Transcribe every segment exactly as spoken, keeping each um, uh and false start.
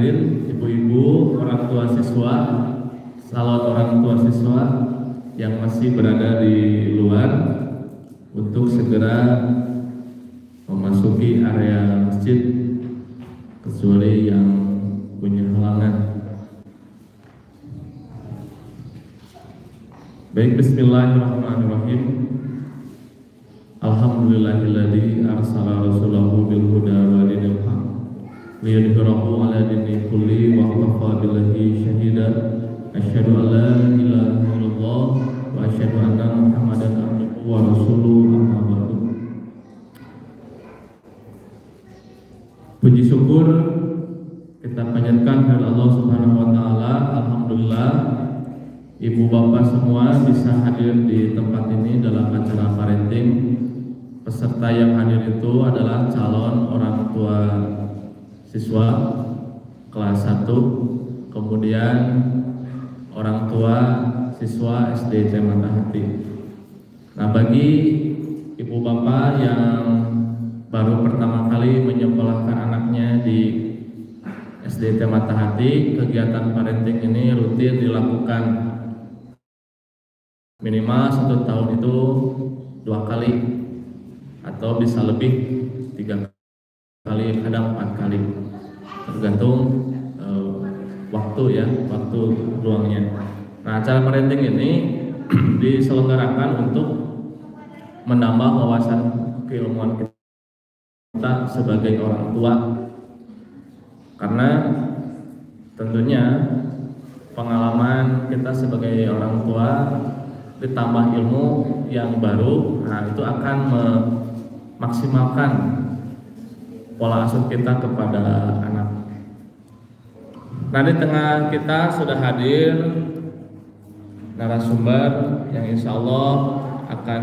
hadirin, ibu-ibu, orang tua siswa, salawat orang tua siswa yang masih berada di luar untuk segera memasuki area masjid kecuali yang punya halangan. Baik, bismillahirrahmanirrahim. Alhamdulillahilladzi arsala rasulahu bil huda wa dinil haq liyudhhirahu 'ala dini kulli wa kafa billahi syahida. Asyhadu an la ilaha illallah wa asyhadu anna Muhammadan abduhu wa rasuluhu, amma ba'du. Puji syukur kita panjatkan kepada Allah Subhanahu wa taala. Alhamdulillah ibu bapak semua bisa hadir di tempat ini dalam acara parenting. Peserta yang hadir itu adalah calon orang tua siswa kelas satu, kemudian orang tua siswa S D T Matahati. Nah, bagi ibu bapak yang baru pertama kali menyekolahkan anaknya di S D T Matahati, kegiatan parenting ini rutin dilakukan minimal satu tahun itu dua kali atau bisa lebih tiga kali, kadang empat kali, tergantung uh, waktu ya, waktu luangnya. Nah, acara parenting ini diselenggarakan untuk menambah wawasan keilmuan kita sebagai orang tua, karena tentunya pengalaman kita sebagai orang tua ditambah ilmu yang baru, nah itu akan memaksimalkan pola asuh kita kepada anak. Nah, di tengah kita sudah hadir narasumber yang insya Allah akan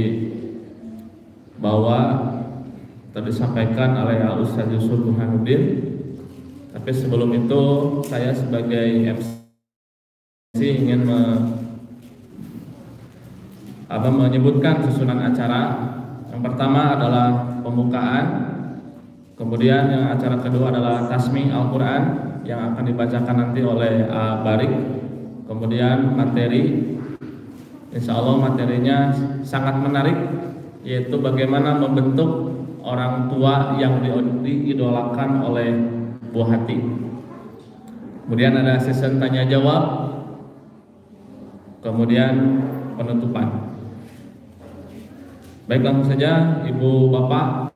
dibawa atau disampaikan oleh Al Ustaz Yusuf Burhanuddin. Tapi sebelum itu saya sebagai M C ingin me, apa, menyebutkan susunan acara. Yang pertama adalah pembukaan, kemudian yang acara kedua adalah tasmi Al-Quran yang akan dibacakan nanti oleh A. Barik. Kemudian materi, insya Allah materinya sangat menarik, yaitu bagaimana membentuk orang tua yang diidolakan oleh buah hati. Kemudian ada sesi tanya jawab, kemudian penutupan. Baik, langsung saja ibu bapak,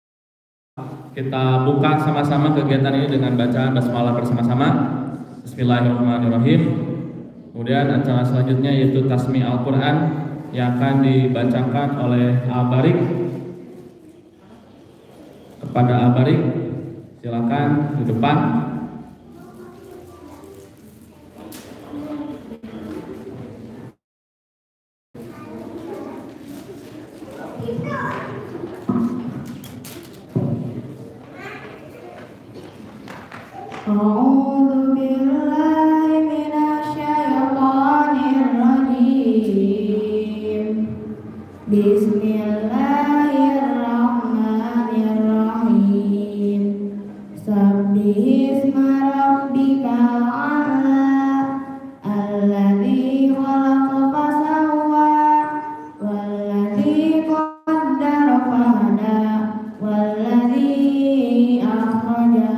kita buka sama-sama kegiatan ini dengan bacaan basmalah bersama-sama. Bismillahirrahmanirrahim. Kemudian acara selanjutnya yaitu tasmi Al-Quran yang akan dibacakan oleh A. Barik. Kepada A. Barik, silakan di depan. A'udzu billahi minasyaitonir rajim. Bismillahirrahmanirrahim. Sabbihisma rabbikal a'la alladzi khalaqa fasawwa walladzi qaddara fahada walladzi akhraja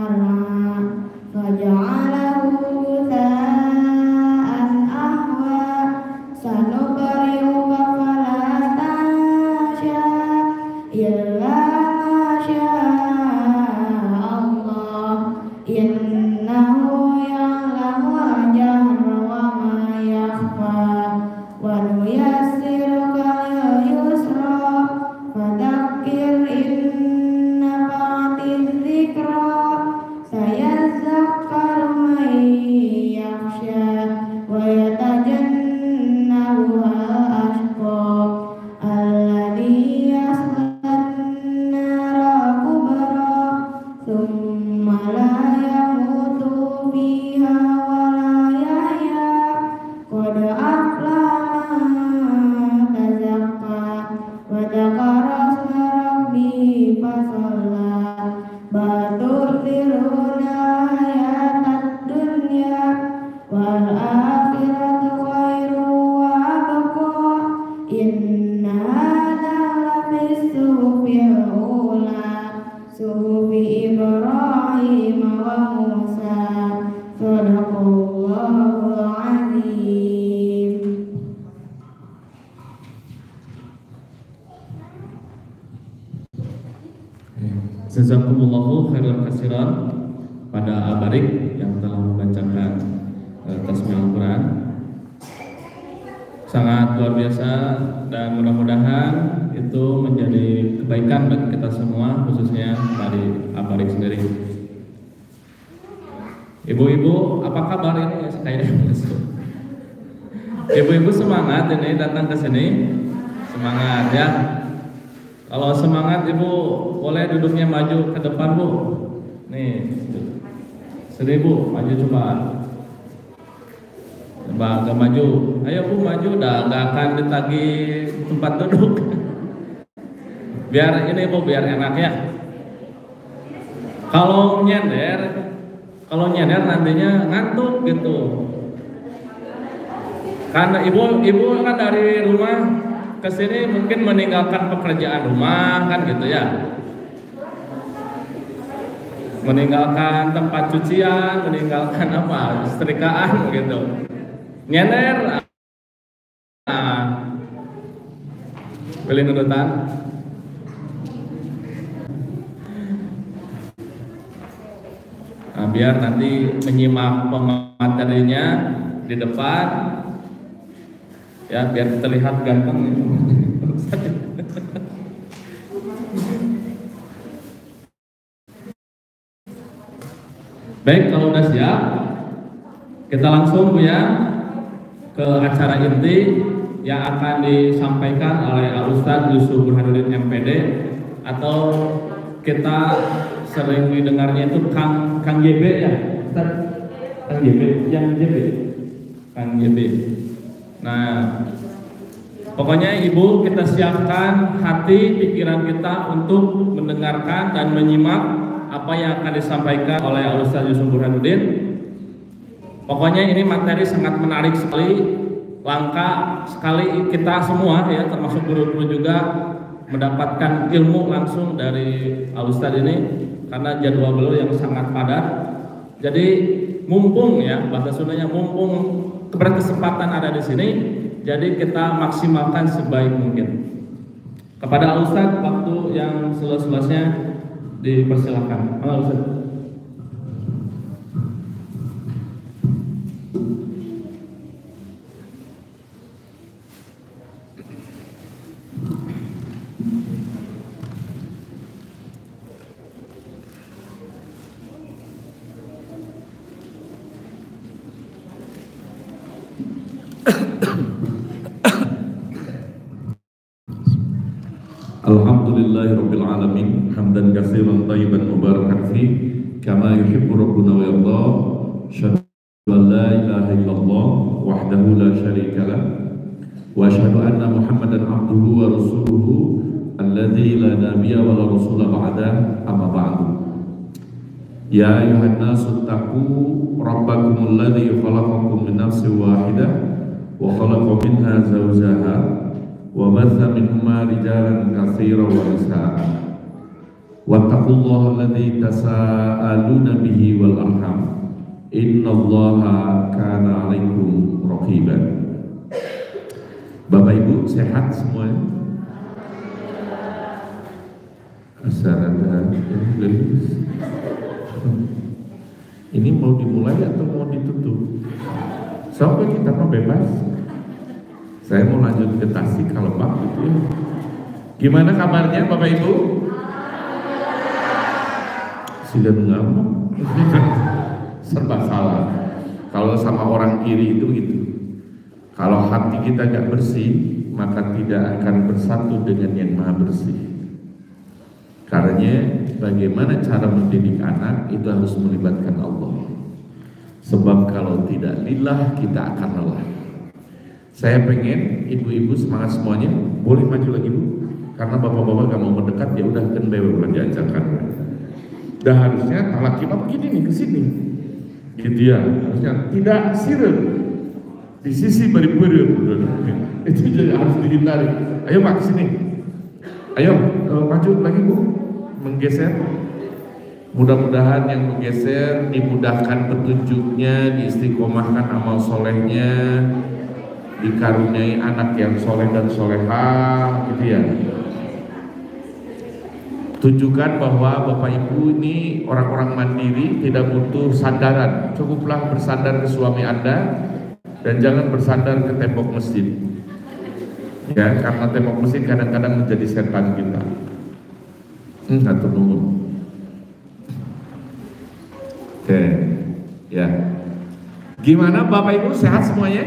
faja'alahu ghutha'an ahwa sanuqri'uka fala tansha illa ma syaa Allah innahu ya'lamu al-jahra wa ma yakhfa wa nuyassiruka lil-yusra fadzakkir in nafa'atiz dzikra sayadzakkaru man yakhsha wa yatajannabuha al-ashqa alladzi yaslan nara kubra thumma la yamutu fiha wa la yahya qad aflaha man Jazakumullahu khairan katsiran pada Abarik yang telah membacakan uh, tasbih Al-Quran. Sangat luar biasa dan mudah-mudahan itu menjadi kebaikan bagi kita semua, khususnya dari Abarik sendiri. Ibu-ibu, apa kabar ini? Kayaknya masuk. Ibu-ibu semangat ini datang ke sini, semangat ya. Kalau semangat ibu boleh duduknya maju ke depan bu. Nih, sini bu, maju coba. Coba agak maju. Ayo bu maju, dah nggak akan ditagih tempat duduk. Biar ini bu, biar enak ya. Kalau nyender, kalau nyender nantinya ngantuk gitu. Karena ibu, ibu kan dari rumah ke sini mungkin meninggalkan pekerjaan rumah kan gitu ya. Meninggalkan tempat cucian, meninggalkan apa? Setrikaan gitu. Nyender. Nah. Pilih nurutan. Nah, biar nanti menyimak pematerinya di depan. Ya biar terlihat ganteng. Baik, kalau udah siap kita langsung Bu ya ke acara inti yang akan disampaikan oleh Al Ustadz Yusuf Burhanuddin M P D, atau kita sering didengarnya itu Kang Kang Y B ya, Ustaz? Kang Y B, yang Y B, Kang Y B. Nah, pokoknya ibu kita siapkan hati pikiran kita untuk mendengarkan dan menyimak apa yang akan disampaikan oleh Al Ustadz Yusuf Burhanuddin. Pokoknya ini materi sangat menarik sekali, langka sekali kita semua ya, termasuk guru-guru juga mendapatkan ilmu langsung dari Al Ustadz ini karena jadwal beliau yang sangat padat. Jadi mumpung ya, bahasa Sundanya mumpung keberkesempatan ada di sini, jadi kita maksimalkan sebaik mungkin. Kepada Al Ustadz waktu yang seluas-luasnya dipersilakan. Al Ustadz. Alhamdulillahirabbil alamin hamdan katsiran thayyiban mubarakan fi kama yuhibbu rabbuna wa yarda. Asyhadu an la ilaha illallah wahdahu la syarika lah wa asyhadu anna Muhammadan abduhu wa rasuluhu alladzi la nabiyya wa la rasula ba'da, amma ba'du. Ya ayuhan nasu taqu rabbakumul ladzi khalaqakum min nafsin wahidah wa khalaqa minha zawjaha wa batha minhuma rijalan katsiran wa nisaa. Wattaqullaha alladzi tasaaluna bihi wal arham. Innallaha kana 'alaikum raqiban. Bapak Ibu sehat semuanya? Assalamualaikum. Ini mau dimulai atau mau ditutup? Sampai kita mau bebas. Saya mau lanjut ke Tasik kalau Pak gitu ya. Gimana kabarnya Bapak Ibu? Sudah ngamuk. Serba salah. Kalau sama orang iri itu begitu. Kalau hati kita gak bersih, maka tidak akan bersatu dengan yang maha bersih. Karena bagaimana cara mendidik anak itu harus melibatkan Allah. Sebab kalau tidak lillah, kita akan lelah. Saya pengen ibu-ibu semangat semuanya, boleh maju lagi Bu, karena bapak-bapak gak mau mendekat, ya udah kan bewe bukan diajarkan. Dah harusnya talak kita begini nih ke sini, gitu ya. Harusnya tidak sirem di sisi beri-beri, itu jadi harus dihindari. Ayo Pak ke sini, ayo uh, maju lagi Bu, menggeser. Mudah-mudahan yang menggeser dimudahkan petunjuknya, diistiqomahkan amal solehnya, dikaruniai anak yang soleh dan solehah, gitu ya. tunjukkan bahwa Bapak Ibu ini orang-orang mandiri, tidak butuh sandaran. Cukuplah bersandar ke suami Anda dan jangan bersandar ke tembok masjid. Ya, karena tembok masjid kadang-kadang menjadi setan kita. Hmm, atau nunggu. Oke, ya. Gimana Bapak Ibu, sehat semuanya?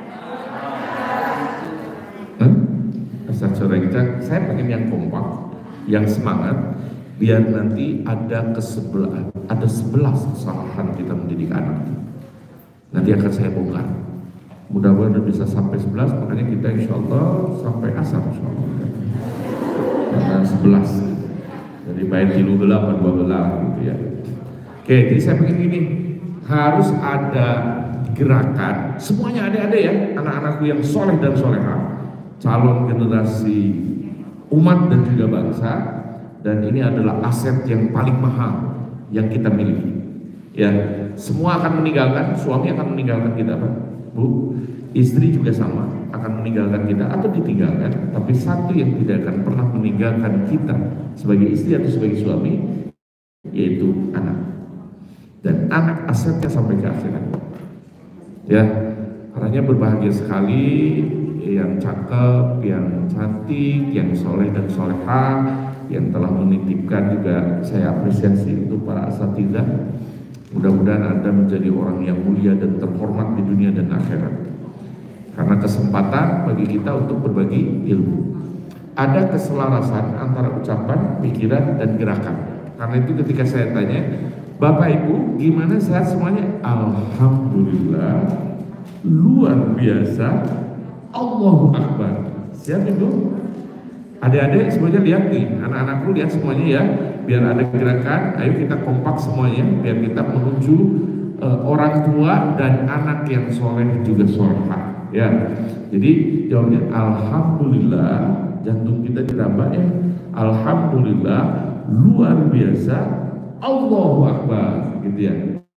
Hmm? Ustaz Surengcak, saya pengen yang kompak, yang semangat, biar nanti ada kesebelah, ada sebelas kesalahan kita mendidik anak. Nanti akan saya bongkar. Mudah-mudahan bisa sampai sebelas, makanya kita insya Allah sampai asar insya Allah. Karena sebelas, jadi baik tilu belah atau dua belah gitu ya. Oke, jadi saya pengen gini, harus ada gerakan, semuanya ada-ada ya, anak-anakku yang soleh dan soleha, calon generasi umat dan juga bangsa, dan ini adalah aset yang paling mahal yang kita miliki. Ya, semua akan meninggalkan, suami akan meninggalkan kita, Pak, Bu, istri juga sama, akan meninggalkan kita atau ditinggalkan, tapi satu yang tidak akan pernah meninggalkan kita sebagai istri atau sebagai suami, yaitu anak. Dan anak asetnya sampai ke akhirat. Ya, karena berbahagia sekali yang cakep, yang cantik, yang soleh dan soleha, yang telah menitipkan juga saya apresiasi untuk para asatidzah. Mudah-mudahan Anda menjadi orang yang mulia dan terhormat di dunia dan akhirat. Karena kesempatan bagi kita untuk berbagi ilmu. Ada keselarasan antara ucapan, pikiran, dan gerakan. Karena itu ketika saya tanya, Bapak Ibu gimana sehat semuanya? Alhamdulillah, luar biasa, Allahu Akbar. Siap Ibu? Adik-adik semuanya lihat nih, anak-anakku lihat semuanya ya. Biar ada gerakan, ayo kita kompak semuanya, biar kita menuju uh, orang tua dan anak yang soleh juga solehah. Ya, jadi jawabnya Alhamdulillah, jantung kita diraba ya. Alhamdulillah, luar biasa, Allahu Akbar, gitu ya.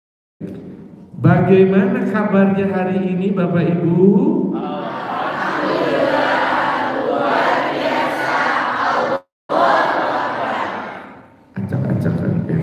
Bagaimana kabarnya hari ini Bapak Ibu? Alhamdulillah, luar biasa, Allahu Akbar. Acak-acakan ya.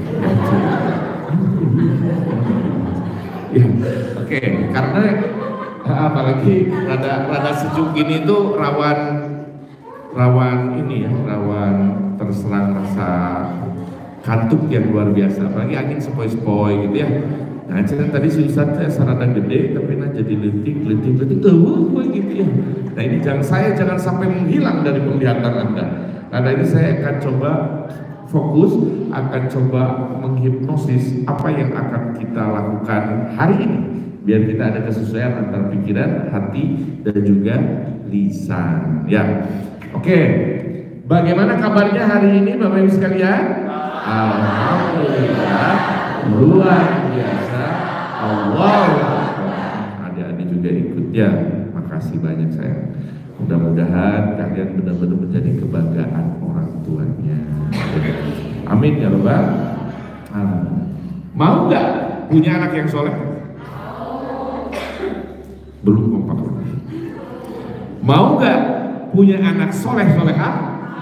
Ya, oke, karena apalagi rada rada sejuk gini tuh rawan rawan ini ya, rawan terserang rasa kantuk yang luar biasa, apalagi angin sepoi-sepoi gitu ya. Nah, cerita tadi si Ustadz saya sarana gede, tapi nah jadi lentik, lentik, lentik, tuh, gitu ya. Nah ini jangan saya jangan sampai menghilang dari penglihatan Anda. Karena ini saya akan coba fokus, akan coba menghipnosis apa yang akan kita lakukan hari ini, biar kita ada kesesuaian antara pikiran, hati, dan juga lisan. Ya, oke. Bagaimana kabarnya hari ini, Bapak Ibu sekalian? Alhamdulillah, luar biasa, Allahu Akbar. Adik-adik juga ikut ya, makasih banyak saya. Mudah-mudahan kalian benar-benar menjadi kebanggaan orang tuanya. Amin ya Rabbal Alamin. Mau nggak punya anak yang soleh? Belum kompak lagi. Mau nggak punya anak soleh solehah?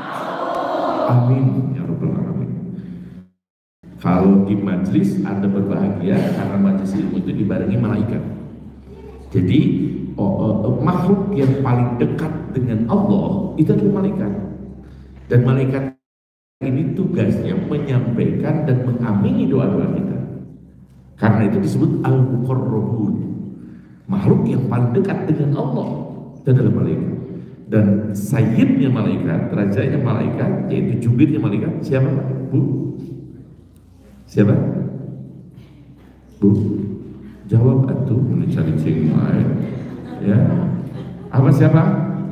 Amin ya Rabbal Alamin. Kalau di majelis Anda berbahagia karena majelis ilmu itu dibarengi malaikat. Jadi oh, oh, makhluk yang paling dekat dengan Allah itu adalah malaikat. Dan malaikat ini tugasnya menyampaikan dan mengamini doa-doa kita. Karena itu disebut al-muqarrabun. Makhluk yang paling dekat dengan Allah itu adalah malaikat. Dan sayyidnya malaikat, rajanya malaikat, yaitu jubirnya malaikat, siapa Bu? Siapa? Bu? Jawab atuh, mencari cing lain. Ya. Apa siapa?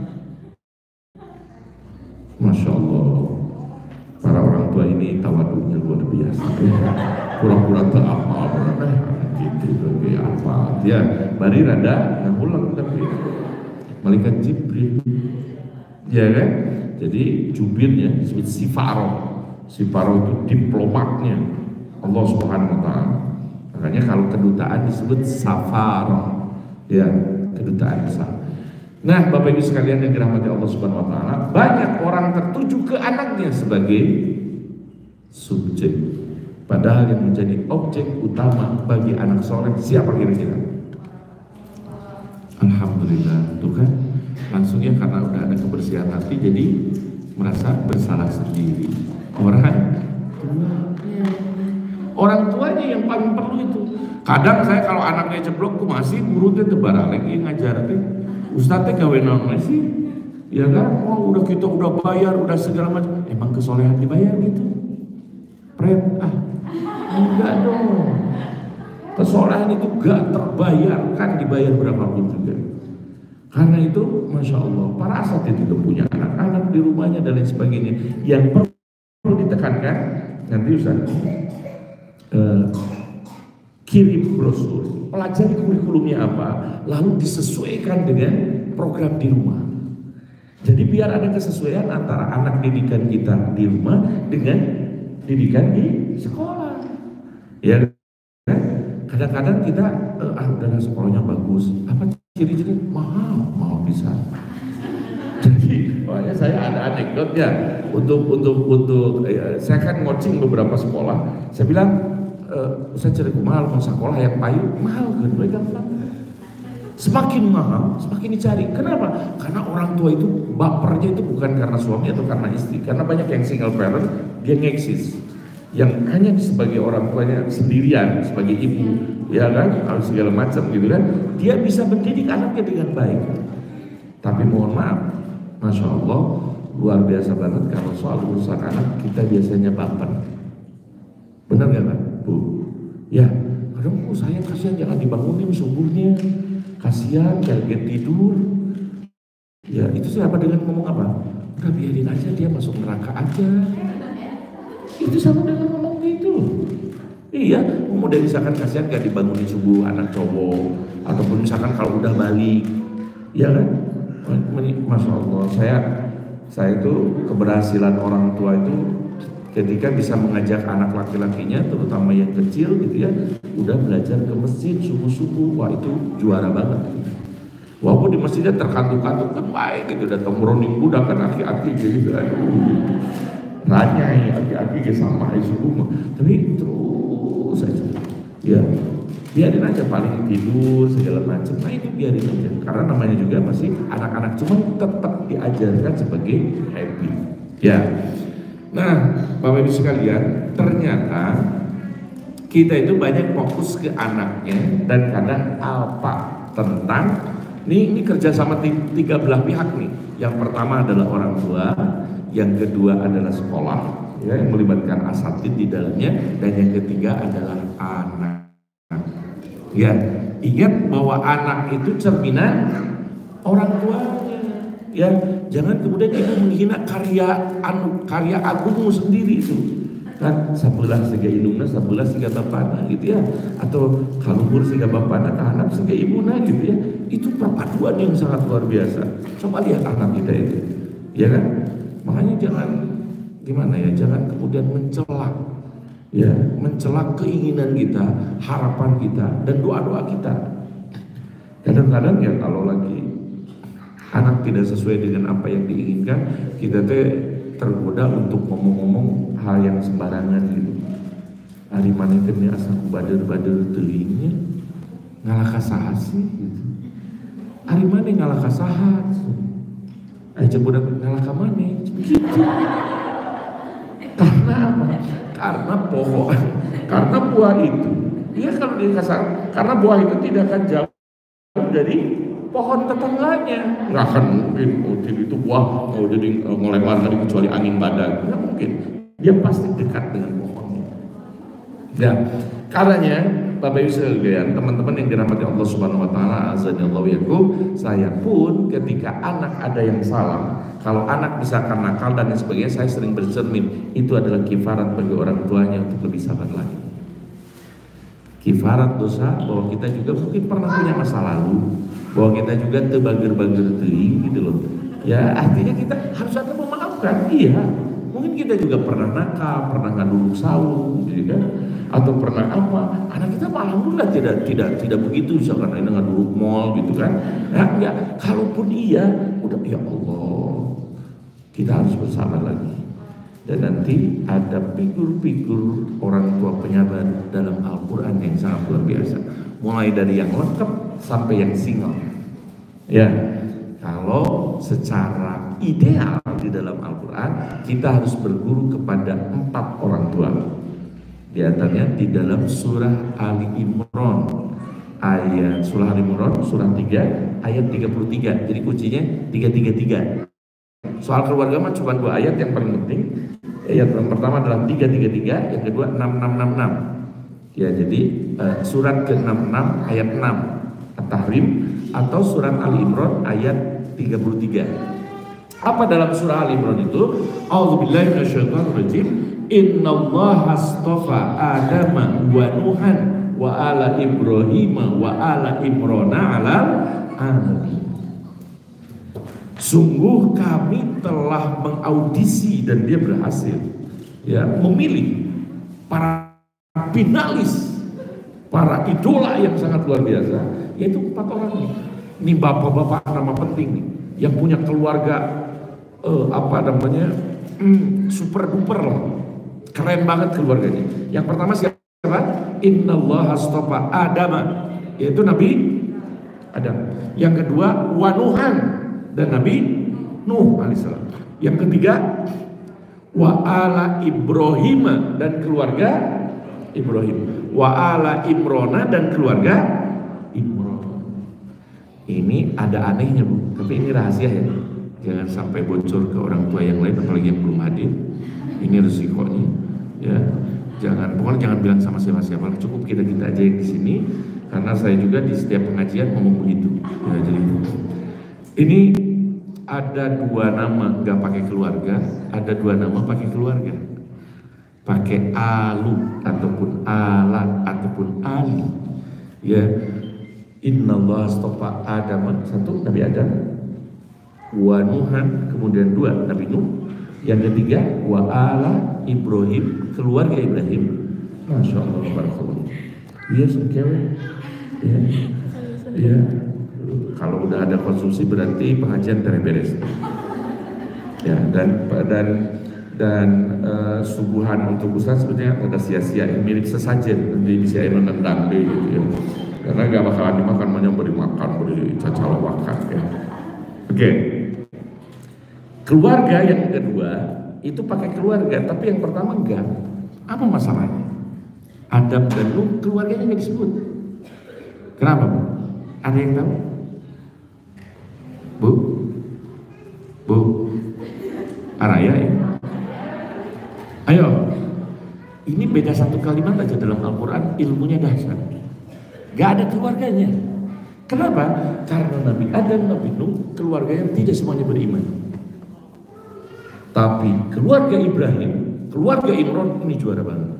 Masya Allah, para orang tua ini tawaduknya luar biasa. Ya. Pura-pura tak apa, berapa gitu, kayak apa? Ya, bari rada ngulang tapi malaikat Jibril, ya kan? Jadi jubirnya disebut Sifaro. Sifaro itu diplomatnya Allah Subhanahu Wa Taala. Makanya kalau kedutaan disebut Safaro, ya kedutaan besar. Nah, Bapak Ibu sekalian yang dirahmati Allah Subhanahu Wa Taala, banyak orang tertuju ke anaknya sebagai subjek. Padahal yang menjadi objek utama bagi anak soleh siapa kira-kira? Alhamdulillah, tuh kan langsung ya, karena udah ada kebersihan hati jadi merasa bersalah sendiri. Orang tuanya, orang tuanya yang paling perlu itu. Kadang saya kalau anaknya jeblok tuh masih muridnya tebar lagi ngajar teh. Ustadz teh gawe naon sih? Ya kan, oh udah kita udah bayar, udah segala macam. Emang kesolehan dibayar gitu? Pret, ah enggak dong. Kesolehan itu gak terbayarkan, dibayar berapapun juga. Karena itu, masya Allah, para asatidz itu punya anak-anak di rumahnya dan lain sebagainya. Yang perlu ditekankan, nanti Ustaz uh, kirim brosur, pelajari kurikulumnya apa, lalu disesuaikan dengan program di rumah. Jadi biar ada kesesuaian antara anak didikan kita di rumah dengan didikan di sekolah. Ya, kadang-kadang kita uh, ah udahlah sekolahnya bagus, apa ciri-ciri mahal, mahal bisa. Jadi, makanya saya ada anekdotnya untuk untuk untuk eh, saya kan coaching beberapa sekolah. Saya bilang, e, saya cari mahal mau sekolah yang payu mahal kan, mereka bilang. Semakin mahal, semakin dicari. Kenapa? Karena orang tua itu bapernya itu bukan karena suami atau karena istri. Karena banyak yang single parent, dia ngeksis. Yang hanya sebagai orang tuanya sendirian, sebagai ibu, ya kan, harus segala macam gitu kan. Dia bisa mendidik anaknya dengan baik. Tapi mohon maaf, masya Allah, luar biasa banget kalau soal urusan anak kita biasanya baper. Benar gak Pak? Bu? Ya, kadang oh, saya kasihan jangan dibangunin subuhnya. Kasihan, kaget tidur. Ya itu siapa dengan ngomong apa? Udah biarin aja dia masuk neraka aja. Itu sama dengan ngomong gitu. Iya, kemudian misalkan kasihan gak dibangunin subuh anak cowok, ataupun misalkan kalau udah balik, ya kan? Masya Allah, saya saya itu keberhasilan orang tua itu ketika bisa mengajak anak laki-lakinya, terutama yang kecil gitu ya, udah belajar ke masjid subuh-subuh, wah itu juara banget. Walaupun di masjidnya terkantuk-kantuk kan baik gitu, datang meronding budak kan aki-aki gitu, aduh, ranyai aki-aki sama subuh, tapi terus aja, ya biarin aja paling tidur segala macam, nah itu biarin aja, karena namanya juga masih anak-anak, cuman tetap diajarkan sebagai happy, ya. Nah, Bapak Ibu sekalian, ternyata kita itu banyak fokus ke anaknya dan kadang apa tentang ini, ini kerja sama tiga belah pihak nih. Yang pertama adalah orang tua, yang kedua adalah sekolah, ya, yang melibatkan asatidz di dalamnya, dan yang ketiga adalah anak. Ya, ingat bahwa anak itu cerminan orang tuanya. Ya, jangan kemudian ibu menghina karya anu karya agungmu sendiri itu. Kan sabelah siga indungna, sabelah siga bapana gitu ya. Atau kaluhur siga bapana, anak siga ibuna gitu ya. Itu perpaduan yang sangat luar biasa. Coba lihat anak kita itu. Ya kan? Makanya jangan gimana ya, jangan kemudian mencela. Ya, mencela keinginan kita, harapan kita dan doa-doa kita. Kadang-kadang ya kalau lagi anak tidak sesuai dengan apa yang diinginkan, kita teh tergoda untuk ngomong-ngomong hal yang sembarangan gitu. Ari maneh teh asa bader-bader teulingnya ngalah ka saha sih gitu. Ari maneh ngalah ka saha? Aya budak ngalah ka maneh gitu. Karena apa? Karena pohon, karena buah itu. Dia kalau dikasar, karena buah itu tidak akan jauh dari pohon tetangganya, nggak akan mungkin oh, itu buah mau jadi uh, ngelewat dari kecuali angin badan, nggak mungkin. Dia pasti dekat dengan pohonnya. Ya, karenanya Bapak Ibu sekalian, teman-teman yang dirahmati Allah Subhanahu Wa Taala, azanillahu yakum, saya pun ketika anak ada yang salah, kalau anak misalkan nakal dan lain sebagainya, saya sering bercermin, itu adalah kifarat bagi orang tuanya untuk lebih sabar lagi. Kifarat dosa bahwa kita juga mungkin pernah punya masa lalu, bahwa kita juga tebager-bager teuing gitu loh. Ya artinya kita harus ada memaafkan. Iya, mungkin kita juga pernah nakal, pernah ngaduluk sawu gitu kan, atau pernah apa. Anak kita alhamdulillah tidak tidak tidak begitu, misalkan ini ngaduluk mall gitu kan. Nah, enggak, kalaupun iya, udah ya Allah, kita harus bersabar lagi. Dan nanti ada figur-figur orang tua penyabar dalam Al-Quran yang sangat luar biasa. Mulai dari yang lengkap sampai yang single. Ya, kalau secara ideal di dalam Al-Quran kita harus berguru kepada empat orang tua. Di antaranya di dalam surah Ali Imran, ayat surah Ali Imran surah tiga ayat tiga puluh tiga. Jadi kuncinya tiga tiga tiga. Soal keluarga mah cuma dua ayat yang paling penting. Ayat yang pertama adalah tiga tiga tiga, yang kedua enam enam enam enam. Ya, jadi uh, surat ke enam puluh enam ayat enam At-Tahrim, atau surat Ali Imran ayat tiga puluh tiga. Apa dalam surah Ali Imran itu? A'udzubillahi minasyaitonirrajim. Innallaha astafa Adama wa Nuhan wa ala Ibrahim wa ala Imrana ala alamin. Sungguh kami telah mengaudisi dan dia berhasil ya memilih para finalis, para idola yang sangat luar biasa, yaitu empat orang ini. Ini bapak-bapak nama penting nih, yang punya keluarga eh, apa namanya hmm, super duper lah, keren banget keluarganya. Yang pertama siapa? Innallaha astafa Adama, yaitu Nabi Adam. Yang kedua Wanuhan, dan Nabi Nuh alaihissalam. Yang ketiga wa ala Ibrahim, dan keluarga Ibrahim. Wa ala Imrona, dan keluarga Imron. Ini ada anehnya Bu, tapi ini rahasia ya. Jangan sampai bocor ke orang tua yang lain, apalagi yang belum hadir. Ini resikonya ya. Jangan, pokoknya jangan bilang sama siapa-siapa. Cukup kita kita aja yang di sini, karena saya juga di setiap pengajian ngomong begitu. Ya, jadi ini ada dua nama nggak pakai keluarga, ada dua nama pakai keluarga, pakai alu ataupun ala ataupun ali. Ya, Innallaha astafa Adam, satu Nabi Adam, wa Nuhan, kemudian dua Nabi Nuh, yang ketiga wa ala Ibrahim, keluarga Ibrahim. Masya Allah, barakallah. Iya sengkewe. Ya, ya. Kalau udah ada konsumsi berarti pengajian terberes. Ya, dan dan dan uh, subuhan untuk Ustaz sebenarnya ada sia-sia, mirip sesajen nanti bisa menendang deh gitu ya. Karena gak bakalan dimakan, banyak beri makan, beri cacal makan ya. Oke. Okay. Keluarga yang kedua itu pakai keluarga, tapi yang pertama enggak. Apa masalahnya? Adam dan Nuh keluarganya nggak disebut. Kenapa Bu? Ada yang tahu? Bu, Bu, Araya ya? Ayo, ini beda satu kalimat aja dalam Al-Quran, ilmunya dahsyat. Gak ada keluarganya. Kenapa? Karena Nabi Adam, Nabi Nuh, keluarganya tidak semuanya beriman. Tapi keluarga Ibrahim, keluarga Imran ini juara banget.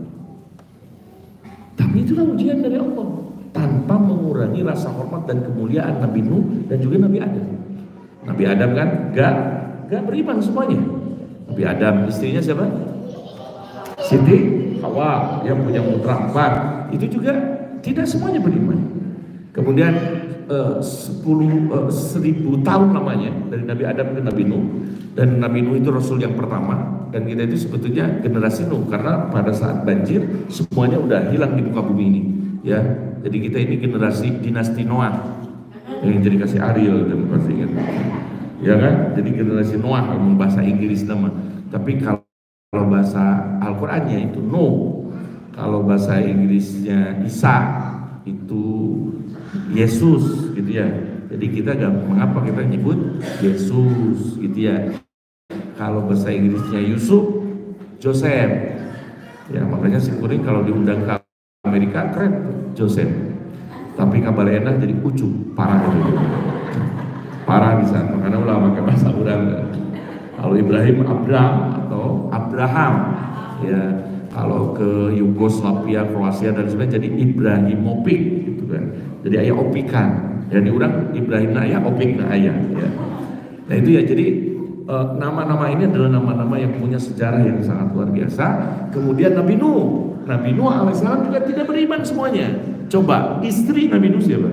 Tapi itulah ujian dari Allah, tanpa mengurangi rasa hormat dan kemuliaan Nabi Nuh dan juga Nabi Adam. Nabi Adam kan gak, gak beriman semuanya. Nabi Adam, istrinya siapa? Siti Hawa yang punya putra empat. Itu juga tidak semuanya beriman. Kemudian uh, sepuluh, uh, seribu tahun lamanya dari Nabi Adam ke Nabi Nuh. Dan Nabi Nuh itu Rasul yang pertama. Dan kita itu sebetulnya generasi Nuh, karena pada saat banjir semuanya udah hilang di muka bumi ini. Ya, jadi kita ini generasi dinasti Noah. Yang jadi kasih Ariel dan pasti ingat. Ya kan? Jadi generasi Noah, ngomong bahasa Inggris nama. Tapi kalau bahasa Al-Qur'annya itu Nuh. Kalau bahasa Inggrisnya Isa itu Yesus gitu ya. Jadi kita gak, mengapa kita nyebut Yesus gitu ya. Kalau bahasa Inggrisnya Yusuf, Joseph. Ya makanya si Kuring kalau diundang ke Amerika keren Joseph. Tapi kabalena jadi ucup, parah gitu. Parah di sana, karena ulah pakai bahasa urang. Kalau Ibrahim Abraham atau Abraham, ya kalau ke Yugoslavia, Kroasia dan sebagainya jadi Ibrahimovic gitu kan. Jadi ayah opikan. Dan di urang Ibrahim na ayah, opik na ayah. Ya. Nah itu ya, jadi nama-nama ini adalah nama-nama yang punya sejarah yang sangat luar biasa. Kemudian Nabi Nuh, Nabi Nuh alaihissalam juga tidak beriman semuanya. Coba istri Nabi Nuh siapa?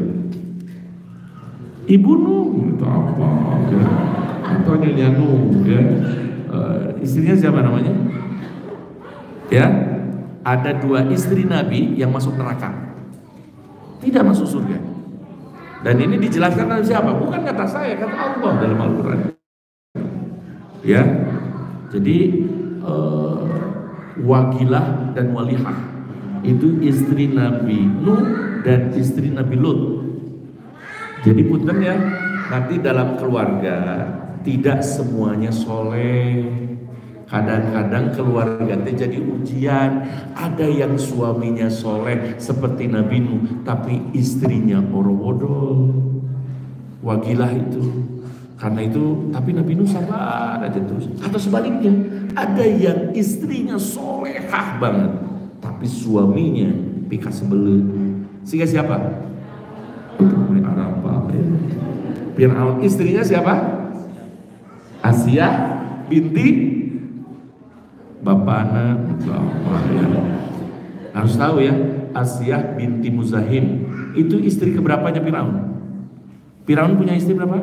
Ibu Nuh, itu apa? Ya. Atau Nyonya Nuh, ya. Uh, istrinya siapa namanya? Ya, ada dua istri Nabi yang masuk neraka, tidak masuk surga. Dan ini dijelaskan oleh siapa? Bukan kata saya, kata Allah dalam Al-Quran. Ya, jadi uh, Wagilah dan Walihah itu istri Nabi Nuh dan istri Nabi Lut. Jadi punten ya, nanti dalam keluarga tidak semuanya soleh. Kadang-kadang keluarga itu jadi ujian. Ada yang suaminya soleh seperti Nabi Nuh, tapi istrinya orowodo. Wagilah itu. Karena itu, tapi Nabi Nuh sabar aja terus. Atau sebaliknya, ada yang istrinya solehah banget, tapi suaminya pika sebelah. Sehingga siapa? Fir'aun. Istrinya siapa? Asia binti Bapana. Harus tahu ya, Asia binti Muzahim itu istri keberapanya Fir'aun? Fir'aun punya istri berapa?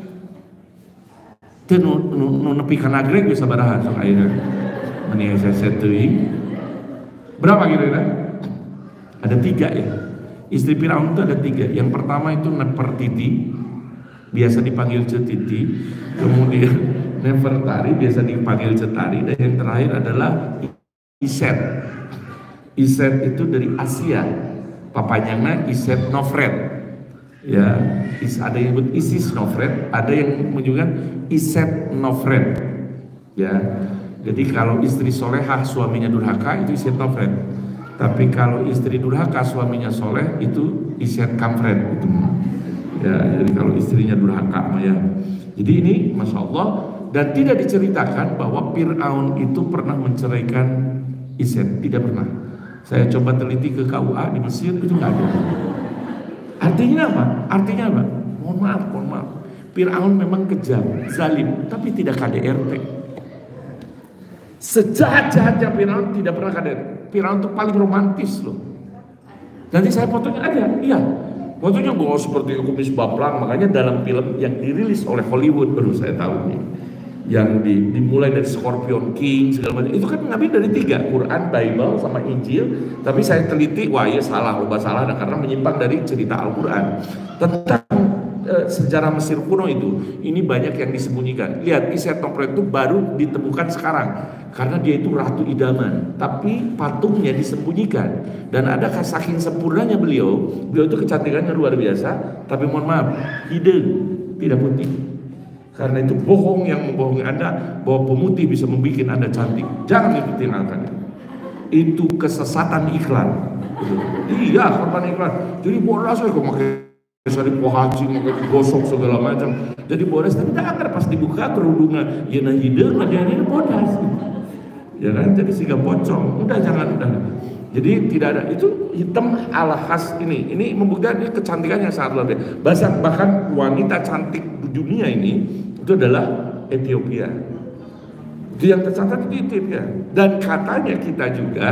Itu nu, nu, nu nepi ka nagreg bisa baraha sok ayeuna. Meni saya teuing. Berapa kira-kira? Ada tiga ya. Istri Fir'aun itu ada tiga. Yang pertama itu Nefertiti, biasa dipanggil Cetiti. Kemudian Nefertari, biasa dipanggil Cetari. Dan yang terakhir adalah Iset. Iset itu dari Asia. Papanya Iset Nofret. Ya, ada yang disebut Isis Nofret, ada yang menyebutkan Iset Nofret. Ya, jadi kalau istri solehah suaminya durhaka itu Iset Nofret. Tapi kalau istri durhaka suaminya soleh itu Iset Kamfret itu. Ya, jadi kalau istrinya durhaka ya. Jadi ini masya Allah, dan tidak diceritakan bahwa Fir'aun itu pernah menceraikan Iset, tidak pernah. Saya coba teliti ke K U A di Mesir itu nggak ada. Artinya apa? Artinya apa? Mohon maaf, mohon maaf. Fir'aun memang kejam, zalim, tapi tidak K D R T. Sejahat-jahatnya Fir'aun tidak pernah K D R T. Fir'aun itu paling romantis loh. Nanti saya fotonya ada, iya. Fotonya gue seperti kumis baplang, makanya dalam film yang dirilis oleh Hollywood, baru saya tahu nih. Yang di, dimulai dari Scorpion King segala macam itu kan ngambil dari tiga, Quran, Bible sama Injil. Tapi saya teliti, wah ya salah, lupa salah, nah, karena menyimpang dari cerita Al-Quran tentang e, sejarah Mesir kuno itu. Ini banyak yang disembunyikan. Lihat, Iset Nofret itu baru ditemukan sekarang karena dia itu ratu idaman, tapi patungnya disembunyikan. Dan ada saking sempurnanya beliau, beliau itu kecantikannya luar biasa, tapi mohon maaf, hidung tidak putih. Karena itu bohong yang membohongi Anda bahwa pemutih bisa membuat Anda cantik. Jangan dipertimbangkan. Itu kesesatan iklan. Gitu. Iya, korban iklan. Jadi bodas saya kok pakai sari pohaci, pakai gosok segala macam. Jadi bodas, tapi tak akan pas dibuka kerudungan, ya nah hidung, nah dia ini bodas. Ya kan, jadi sehingga pocong. Udah jangan, udah. Jadi tidak ada, itu hitam ala khas ini. Ini membuktikan ini kecantikannya sangat luar biasa. Bahkan, bahkan wanita cantik di dunia ini itu adalah Ethiopia. Itu yang tercatat di Ethiopia. Dan katanya kita juga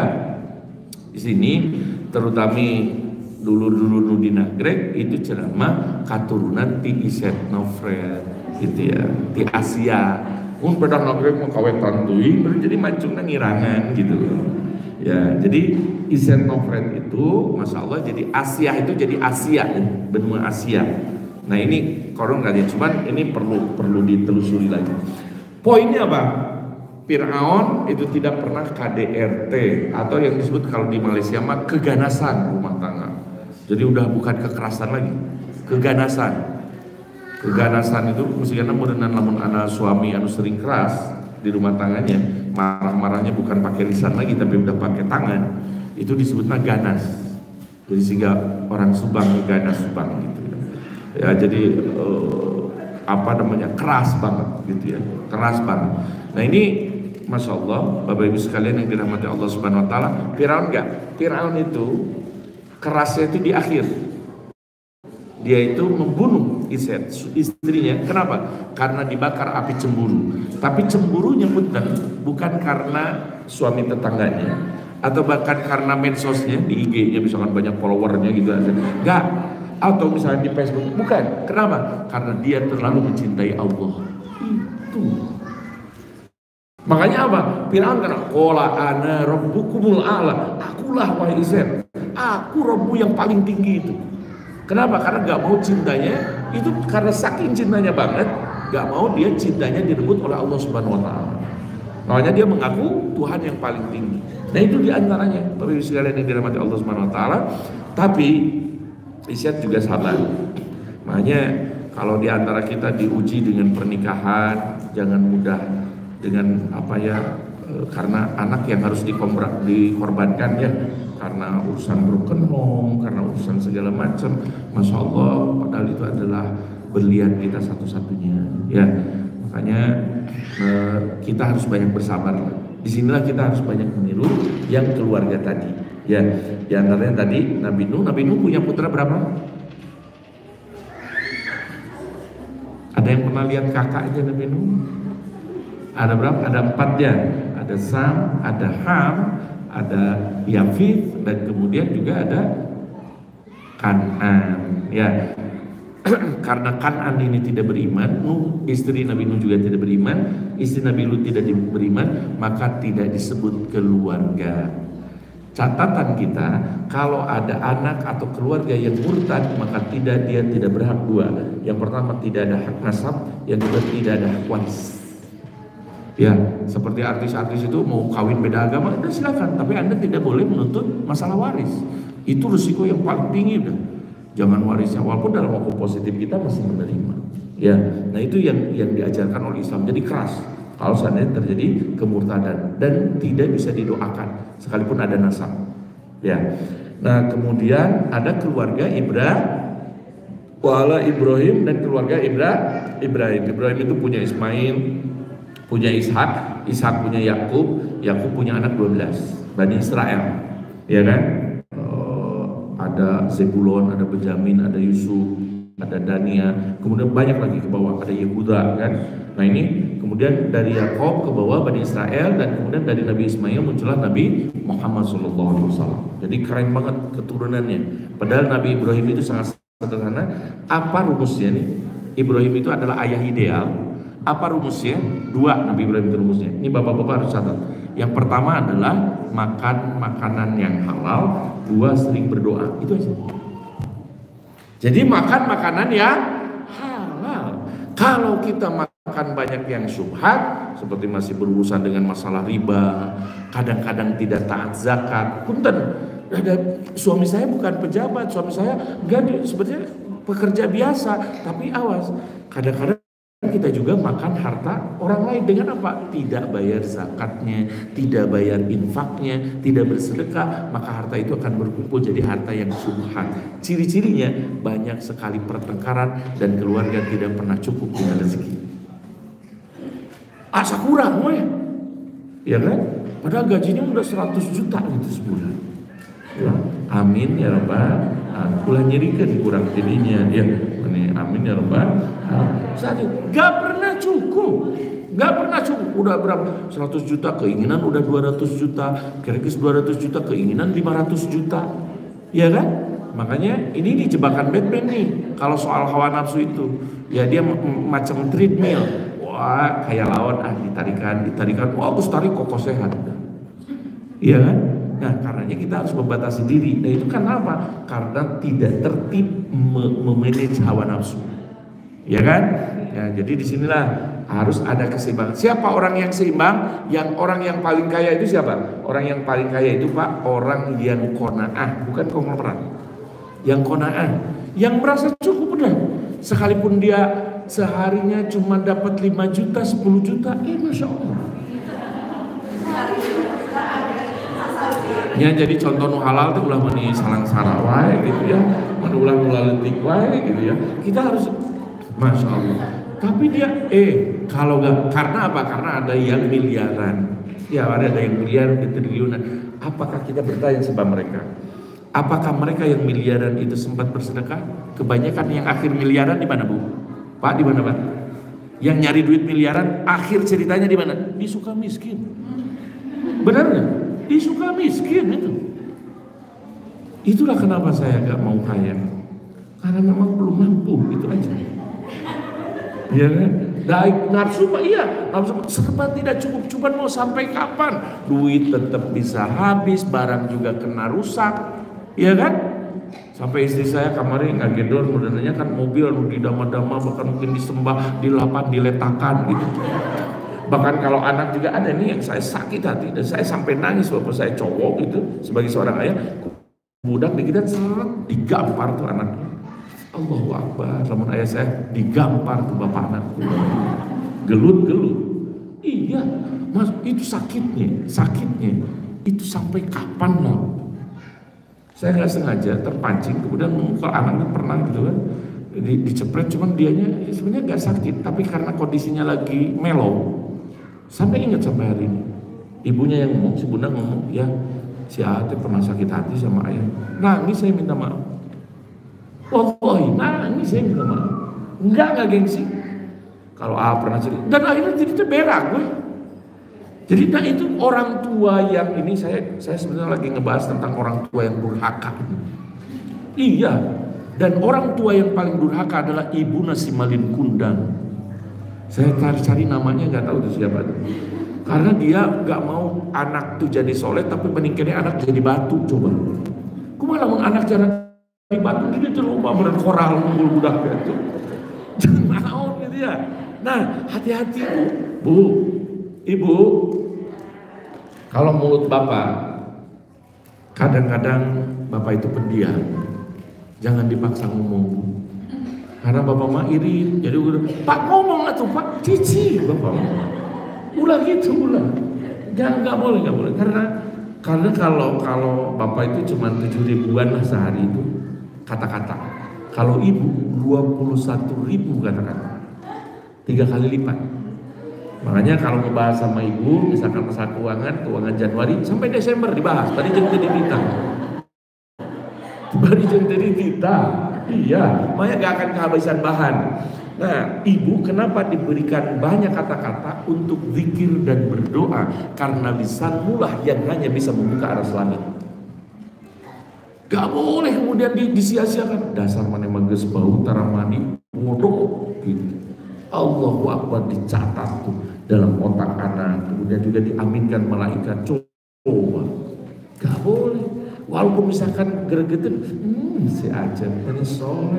di sini, terutama dulu-dulu di Nagreg itu ceramah keturunan ti Iset Nofret, gitu ya, di Asia. Mun pada Nagreg mau kawin tantui, baru jadi macungnya ngirangan gitu. Ya, jadi Iset Nofret itu, masya Allah, jadi Asia itu jadi Asia, benua Asia. Nah ini korong kali, cuman ini perlu perlu ditelusuri lagi. Poinnya apa? Fir'aun itu tidak pernah K D R T atau yang disebut kalau di Malaysia mah keganasan rumah tangga. Jadi udah bukan kekerasan lagi, keganasan. Keganasan itu mestinya mudahan lamun anak suami anu sering keras di rumah tangganya, marah-marahnya bukan pakai lisan lagi tapi udah pakai tangan, itu disebutnya ganas. Jadi sehingga orang Subang ganas Subang gitu ya. Jadi uh, apa namanya, keras banget gitu ya, keras banget. Nah ini masya Allah, Bapak Ibu sekalian yang dirahmati Allah Subhanahu Wa Taala. Fir'aun enggak? Fir'aun itu kerasnya itu di akhir. Dia itu membunuh Iset, istrinya. Kenapa? Karena dibakar api cemburu. Tapi cemburunya bukan karena suami tetangganya atau bahkan karena medsosnya di I G-nya misalkan banyak followernya gitu aja. Enggak. Atau misalnya di Facebook. Bukan. Kenapa? Karena dia terlalu mencintai Allah. Itu. Makanya apa? Firaun kena qala ana rabbukumul a'la. Akulah wahai Izet. Aku Rabbu yang paling tinggi itu. Kenapa? Karena gak mau cintanya itu karena saking cintanya banget, gak mau dia cintanya direbut oleh Allah Subhanahu Wa Taala. Makanya dia mengaku Tuhan yang paling tinggi. Nah itu diantaranya Bapak Ibu sekalian yang dirahmati Allah Subhanahu Wa Taala. Tapi Isyad juga sabar. Makanya kalau diantara kita diuji dengan pernikahan, jangan mudah dengan apa ya, e, karena anak yang harus dikorbankan ya, karena urusan broken home, karena urusan segala macam. Masya Allah, padahal itu adalah berlian kita satu-satunya ya. Makanya e, kita harus banyak bersabar. Disinilah kita harus banyak meniru yang keluarga tadi ya. Di antaranya tadi Nabi Nuh. Nabi Nuh punya putra berapa? Ada yang pernah lihat kakaknya Nabi Nuh? Ada berapa? Ada empat ya. Ada Sam, ada Ham, ada Yafith, dan kemudian juga ada Kan'an. Ya, karena Kan'an ini tidak beriman, Nuh, istri Nabi Nuh juga tidak beriman, istri Nabi Lut tidak beriman, maka tidak disebut keluarga. Catatan kita, kalau ada anak atau keluarga yang murtad, maka tidak dia tidak berhak dua. Yang pertama tidak ada hak nasab, yang kedua tidak ada hak waris. Ya, seperti artis-artis itu mau kawin beda agama, Anda silakan, tapi Anda tidak boleh menuntut masalah waris. Itu risiko yang paling tinggi udah. Jangan warisnya, walaupun dalam hukum positif kita masih menerima. Ya, nah itu yang yang diajarkan oleh Islam. Jadi keras kalau seandainya terjadi kemurtadan dan tidak bisa didoakan sekalipun ada nasab. Ya, nah kemudian ada keluarga Ibrahim, wala Ibrahim dan keluarga Ibrahim. Ibrahim, Ibrahim itu punya Ismail, punya Ishak, Ishak punya Yakub, Yakub punya anak dua belas, Bani Israel, ya kan? Uh, ada Zebulon, ada Benjamin, ada Yusuf, ada Dania, kemudian banyak lagi ke bawah, ada Yehuda, kan? Nah ini kemudian dari Yakub ke bawah Bani Israel, dan kemudian dari Nabi Ismail muncullah Nabi Muhammad shallallahu alaihi wasallam. Jadi keren banget keturunannya. Padahal Nabi Ibrahim itu sangat sederhana. Apa rumusnya nih? Ibrahim itu adalah ayah ideal. Apa rumusnya? Dua Nabi Ibrahim itu rumusnya. Ini bapak-bapak harus catat. Yang pertama adalah makan makanan yang halal. Dua, sering berdoa. Itu aja. Jadi makan makanan yang halal. Kalau kita makan banyak yang syubhat, seperti masih berurusan dengan masalah riba, kadang-kadang tidak taat zakat. Punten, ada suami saya bukan pejabat, suami saya enggak, sebetulnya pekerja biasa, tapi awas, kadang-kadang kita juga makan harta orang lain dengan apa? Tidak bayar zakatnya, tidak bayar infaknya, tidak bersedekah, maka harta itu akan berkumpul jadi harta yang subhan. Ciri-cirinya banyak sekali pertengkaran dan keluarga tidak pernah cukup dengan rezeki. Asa kurang, weh, ya kan? Padahal gajinya udah seratus juta gitu sebulan. Ya, amin ya Rabbal. Ulah nyerikan kurang jadinya ya. Ini amin ya Rabbal. Saat gak pernah cukup, gak pernah cukup. Udah berapa? seratus juta keinginan udah dua ratus juta, kira-kira dua ratus juta keinginan lima ratus juta, ya kan? Makanya ini jebakan Batman nih. Kalau soal hawa nafsu itu, ya dia macam treadmill. Wah kayak lawan, ah ditarikan, ditarikan. Wah aku tarik kokoh sehat, iya kan? Nah karenanya kita harus membatasi diri. Nah itu karena apa? Karena tidak tertib memanage hawa nafsu. Ya kan? Ya, jadi disinilah harus ada keseimbangan. Siapa orang yang seimbang? Yang orang yang paling kaya itu siapa? Orang yang paling kaya itu Pak, orang yang qanaah, bukan konglomerat. Yang qanaah, yang merasa cukup udah. Sekalipun dia seharinya cuma dapat lima juta, sepuluh juta, eh Masya Allah. Ya jadi contoh nu halal itu ulah meni salang sarawai gitu ya, ulah ulah letik wae gitu ya. Kita harus Masya Allah. Tapi dia eh kalau nggak, karena apa? Karena ada yang miliaran. Ya ada yang miliaran, triliunan. Apakah kita bertanya sama mereka? Apakah mereka yang miliaran itu sempat bersedekah? Kebanyakan yang akhir miliaran di mana Bu? Pak di mana Pak? Yang nyari duit miliaran akhir ceritanya di mana? Di suka miskin. Benar nggak? Di suka miskin itu. Itulah kenapa saya nggak mau kaya. Karena memang belum mampu, itu aja. Ya kan? Daik nafsu mah iya, nafsu serba tidak cukup. Cuman mau sampai kapan? Duit tetap bisa habis, barang juga kena rusak, iya kan? Sampai istri saya kemarin ngagedor, modelnya kan mobil di dama-dama, bahkan mungkin disembah, dilapan, diletakan gitu. Bahkan kalau anak juga ada nih yang saya sakit hati dan saya sampai nangis walaupun saya cowok gitu sebagai seorang ayah. Budak dikit seret digampar tuh anaknya. Allahu Akbar, namun ayah saya digampar tuh bapak anakku. Gelut-gelut. Iya, mas itu sakitnya, sakitnya itu sampai kapan loh? Saya nggak sengaja terpancing, kemudian kalau anaknya pernah gitu kan di, dicepret, cuman dianya ya sebenarnya nggak sakit, tapi karena kondisinya lagi mellow, sampai ingat sampai hari ini. Ibunya yang ngomong, si bunda ngomong, ya si Ate pernah sakit hati sama ayah. Nangis saya minta maaf. Wallahi nangis saya minta maaf. Enggak enggak gengsi. Kalau A pernah cerita, dan akhirnya jadi berak gue. Jadi nah itu orang tua yang ini saya saya sebenarnya lagi ngebahas tentang orang tua yang durhaka. Iya. Dan orang tua yang paling durhaka adalah ibu nasi malin kundang. Saya cari-cari namanya nggak tahu itu siapa itu. Karena dia nggak mau anak tuh jadi soleh, tapi meningkatnya anak jadi batu coba. Kumaha lamun anak jadi batu gitu tuh lupa berkoral ngumpul budak itu. Jangan mau gitu ya. Nah hati-hati bu, bu, ibu. Kalau mulut bapak, kadang-kadang bapak itu pendiam. Jangan dipaksa ngomong. Karena bapak mah iri, jadi udah Pak ngomong atuh Pak, cici bapak. Ulah gitu ulah. Jangan nggak boleh nggak boleh karena karena kalau kalau bapak itu cuma tujuh ribuan lah sehari itu kata-kata. Kalau ibu dua puluh satu ribu kata-kata, tiga kali lipat. Makanya kalau ngebahas sama ibu, misalkan masalah keuangan, keuangan Januari sampai Desember dibahas. Tadi jadi ditang. Tadi jadi ditang. Iya, makanya gak akan kehabisan bahan. Nah, ibu kenapa diberikan banyak kata-kata untuk zikir dan berdoa? Karena lisanmu lah yang hanya bisa membuka aras langit. Gak boleh kemudian disia-siakan. Dasar mana mages bau taramani bodoh gitu. Allahu Akbar dicatat tuh dalam otak anak, kemudian juga diaminkan malaikat. Coba, gak boleh. Walaupun misalkan gregetan, hmm, si Ajeng ini soleh,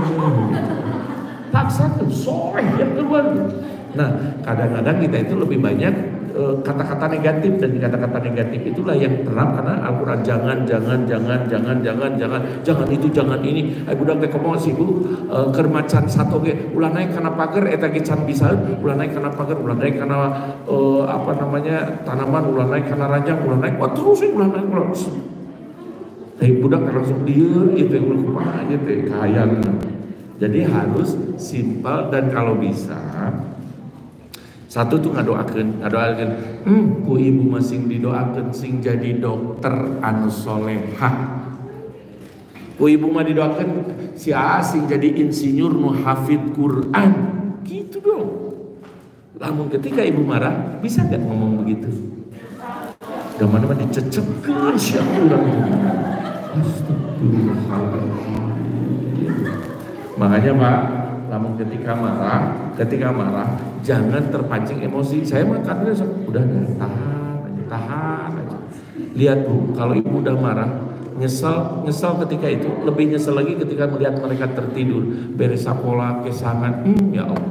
paksakan soleh yang keluar. Nah, kadang-kadang kita itu lebih banyak kata-kata negatif, dan kata-kata negatif itulah yang terap karena Al-Quran jangan, jangan, jangan, jangan, jangan, jangan, jangan itu, jangan ini. Ayo budak teh komo sih bu, kermacan satu ge, ulah naik karena pagar, eta ge can bisa, ulah naik karena pagar, ulah naik karena uh, apa namanya tanaman, ulah naik karena ranjang, ulah naik, wah terus sih ulah naik, ulah terus. Tapi budak langsung dia, itu ulah kumaha aja teh kahayang. Jadi harus simpel dan kalau bisa. Satu tuh ngadoakeun, ngadoakeun, hmm, ku ibu masing didoakeun sing jadi dokter anu solehah. Ku ibu mah didoakeun si A sing jadi insinyur nu hafid Quran. Gitu dong. Namun ketika ibu marah, bisa gak ngomong begitu? Gak mana-mana dicecepkeun sia urang. Astagfirullahaladzim. Makanya Pak, namun ketika marah, ketika marah jangan terpancing emosi. Saya mah kadang udah tahan aja, tahan aja. Lihat bu, kalau ibu udah marah, nyesal, nyesal ketika itu, lebih nyesal lagi ketika melihat mereka tertidur, beres sapola, kesangan, hmm ya Allah,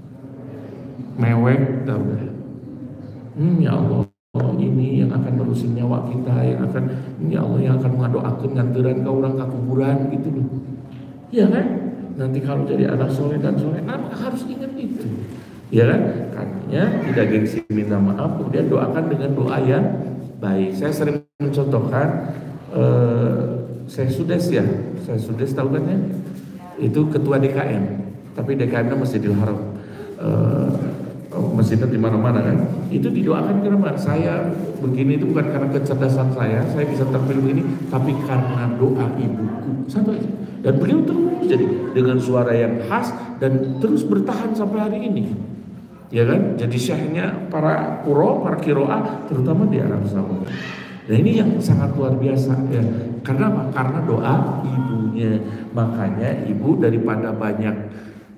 mewek, dah udah, hmm ya Allah, oh, ini yang akan merusin nyawa kita, yang akan, ini Allah yang akan mengadoakan nganteran ke orang ke kuburan gitu loh, iya kan? Nanti kalau jadi anak soleh dan soleh, nah, harus ingat itu, ya kan? Karena tidak gengsi minta maaf, kemudian doakan dengan doa yang baik. Saya sering mencontohkan, uh, saya Sudes ya, saya Sudes tahu kan ya? Itu ketua D K M, tapi D K M-nya Masjidil Haram, uh, masjidnya di mana-mana kan? Itu didoakan karena saya begini itu bukan karena kecerdasan saya, saya bisa tampil begini, tapi karena doa ibuku, satu aja. Dan beliau terus jadi dengan suara yang khas dan terus bertahan sampai hari ini, ya kan? Jadi syekhnya para qurra, para qiraah, terutama di Arab Saudi. Nah ini yang sangat luar biasa ya. Karena apa? Karena doa ibunya. Makanya ibu daripada banyak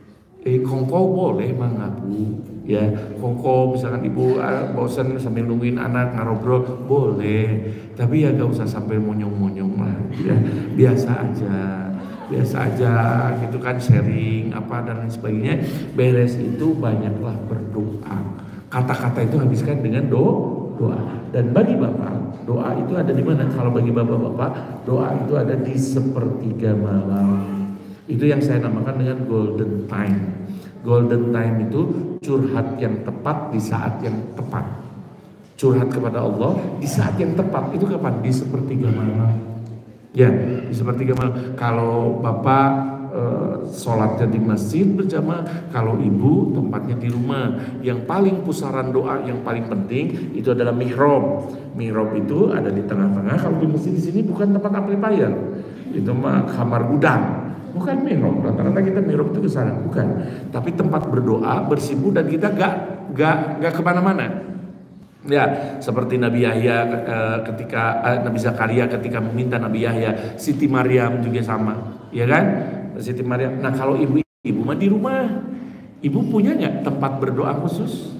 Eh kongko boleh mangga Bu. Ya, kongko misalkan ibu uh, bosan sambil nungguin anak ngarobrol boleh, tapi ya gak usah sampai monyong-monyong lah, ya biasa aja, biasa aja gitu kan, sharing apa dan lain sebagainya. Beres itu banyaklah berdoa. Kata-kata itu habiskan dengan do doa. Dan bagi bapak, doa itu ada di mana? Kalau bagi bapak-bapak, doa itu ada di sepertiga malam. Itu yang saya namakan dengan golden time. Golden time itu curhat yang tepat di saat yang tepat. Curhat kepada Allah di saat yang tepat itu kapan? Di sepertiga malam. Ya, di sepertiga malam. Kalau bapak e, sholatnya di masjid berjamaah, kalau ibu tempatnya di rumah. Yang paling pusaran doa yang paling penting itu adalah mihrab. Mihrab itu ada di tengah-tengah. Kalau di masjid di sini bukan tempat amplifier, itu mah kamar gudang. Bukan mihrab, rata-rata kita mihrab itu ke sana, bukan. Tapi tempat berdoa, bersimpu dan kita gak gak gak kemana-mana. Ya, seperti Nabi Yahya ketika eh, Nabi Zakaria ketika meminta Nabi Yahya, Siti Maryam juga sama, ya kan? Siti Maryam. Nah kalau ibu ibu mah di rumah, ibu punya nggak tempat berdoa khusus?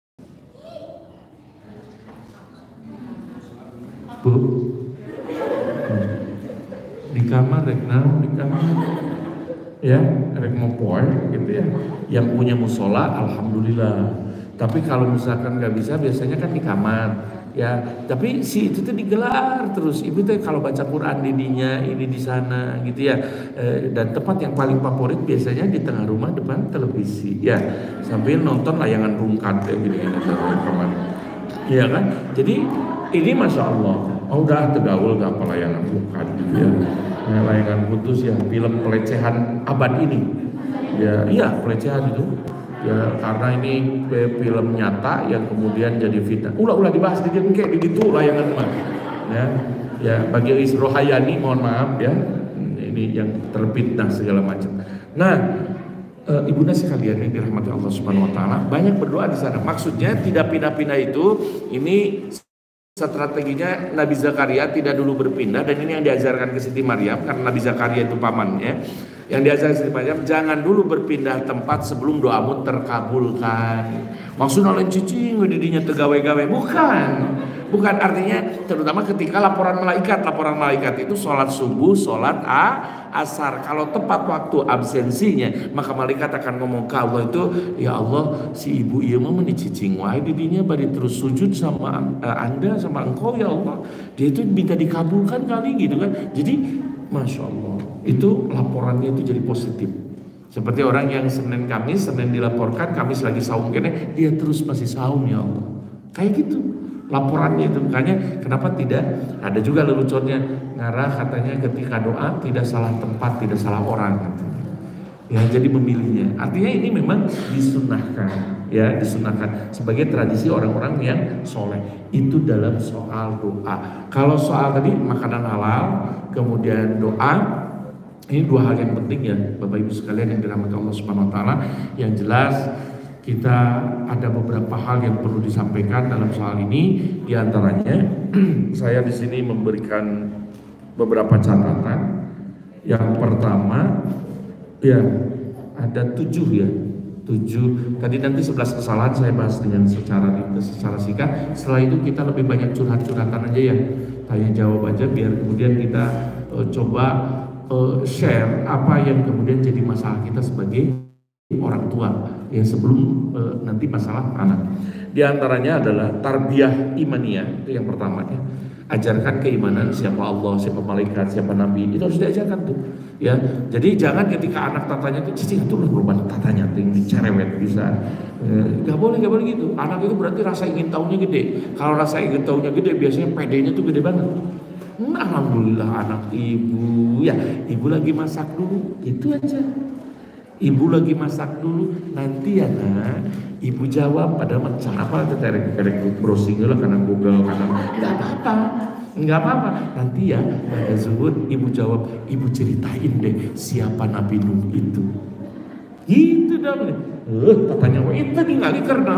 Bu? Di kamar, rek naon di kamar, ya, rek mopoe gitu ya. Yang punya musola, alhamdulillah. Tapi kalau misalkan nggak bisa, biasanya kan di kamar, ya. Tapi si itu tuh digelar terus. Ibu tuh kalau baca Quran didinya, ini di sana, gitu ya. E, dan tempat yang paling favorit biasanya di tengah rumah depan televisi, ya. Sambil nonton layangan rungkat kayak gini-gini teman-teman. Iya kan? Jadi ini masya Allah. Oh udah tegaul gak apa layangan bukan gitu ya. Nah, layangan putus ya film pelecehan abad ini. Ya iya pelecehan itu. Ya karena ini film nyata yang kemudian jadi fitnah. Ulah-ulah dibahas di kayak begitu layangan mah. Ya ya bagi Isro Hayani mohon maaf ya. Ini yang terfitnah segala macam. Nah, e, ibunda sekalian yang dirahmati Allah Subhanahu wa taala, banyak berdoa di sana. Maksudnya tidak pindah-pindah itu ini strateginya Nabi Zakaria tidak dulu berpindah, dan ini yang diajarkan ke Siti Maryam karena Nabi Zakaria itu pamannya. Yang diajarkan ke Siti Maryam, jangan dulu berpindah tempat sebelum doamu terkabulkan. Maksudnya oleh cicing didinya tegawe-gawe, bukan. Bukan, artinya terutama ketika laporan malaikat. Laporan malaikat itu sholat subuh, sholat a, asar. Kalau tepat waktu absensinya, maka malaikat akan ngomong ke Allah itu, ya Allah, si ibu iya mah menicicing wae didinya bari terus sujud sama uh, anda, sama engkau ya Allah. Dia itu minta dikabulkan kali gitu kan. Jadi masya Allah, itu laporannya itu jadi positif. Seperti orang yang Senin Kamis, Senin dilaporkan, Kamis lagi saum kene, dia terus masih saum ya Allah. Kayak gitu laporannya itu. Makanya kenapa tidak ada juga leluconnya ngarah katanya ketika doa tidak salah tempat, tidak salah orang katanya. Ya jadi memilihnya. Artinya ini memang disunahkan, ya disunahkan sebagai tradisi orang-orang yang soleh. Itu dalam soal doa. Kalau soal tadi makanan halal, kemudian doa, ini dua hal yang penting ya Bapak Ibu sekalian yang dirahmati Allah Subhanahu wa taala. Yang jelas kita ada beberapa hal yang perlu disampaikan dalam soal ini. Di antaranya saya di sini memberikan beberapa catatan. Yang pertama ya ada tujuh ya tujuh. Tadi nanti sebelas kesalahan saya bahas dengan secara secara singkat. Setelah itu kita lebih banyak curhat-curhatan aja ya, tanya jawab aja biar kemudian kita uh, coba uh, share apa yang kemudian jadi masalah kita sebagai orang tua ya sebelum e, nanti masalah anak. Di antaranya adalah tarbiyah imaniyah, itu yang pertama ya. Ajarkan keimanan siapa Allah, siapa malaikat, siapa nabi, itu harus diajarkan tuh ya. Jadi jangan ketika anak tatanya itu cicing itu lah berubah tatanya tinggi cerewet bisa. E, gak boleh gak boleh gitu. Anak itu berarti rasa ingin tahunya gede. Kalau rasa ingin tahunya gede biasanya pedenya tuh gede banget. Nah, alhamdulillah anak ibu ya, ibu lagi masak dulu, itu aja. Ibu lagi masak dulu, nanti ya nak, ibu jawab pada macam apa tertarik tertarik browsing lah karena Google karena nggak apa-apa, nggak apa-apa. Nanti ya pada zuhur ibu jawab, ibu ceritain deh siapa Nabi Nuh itu. Gitu dong. Eh, katanya wah itu ningali karena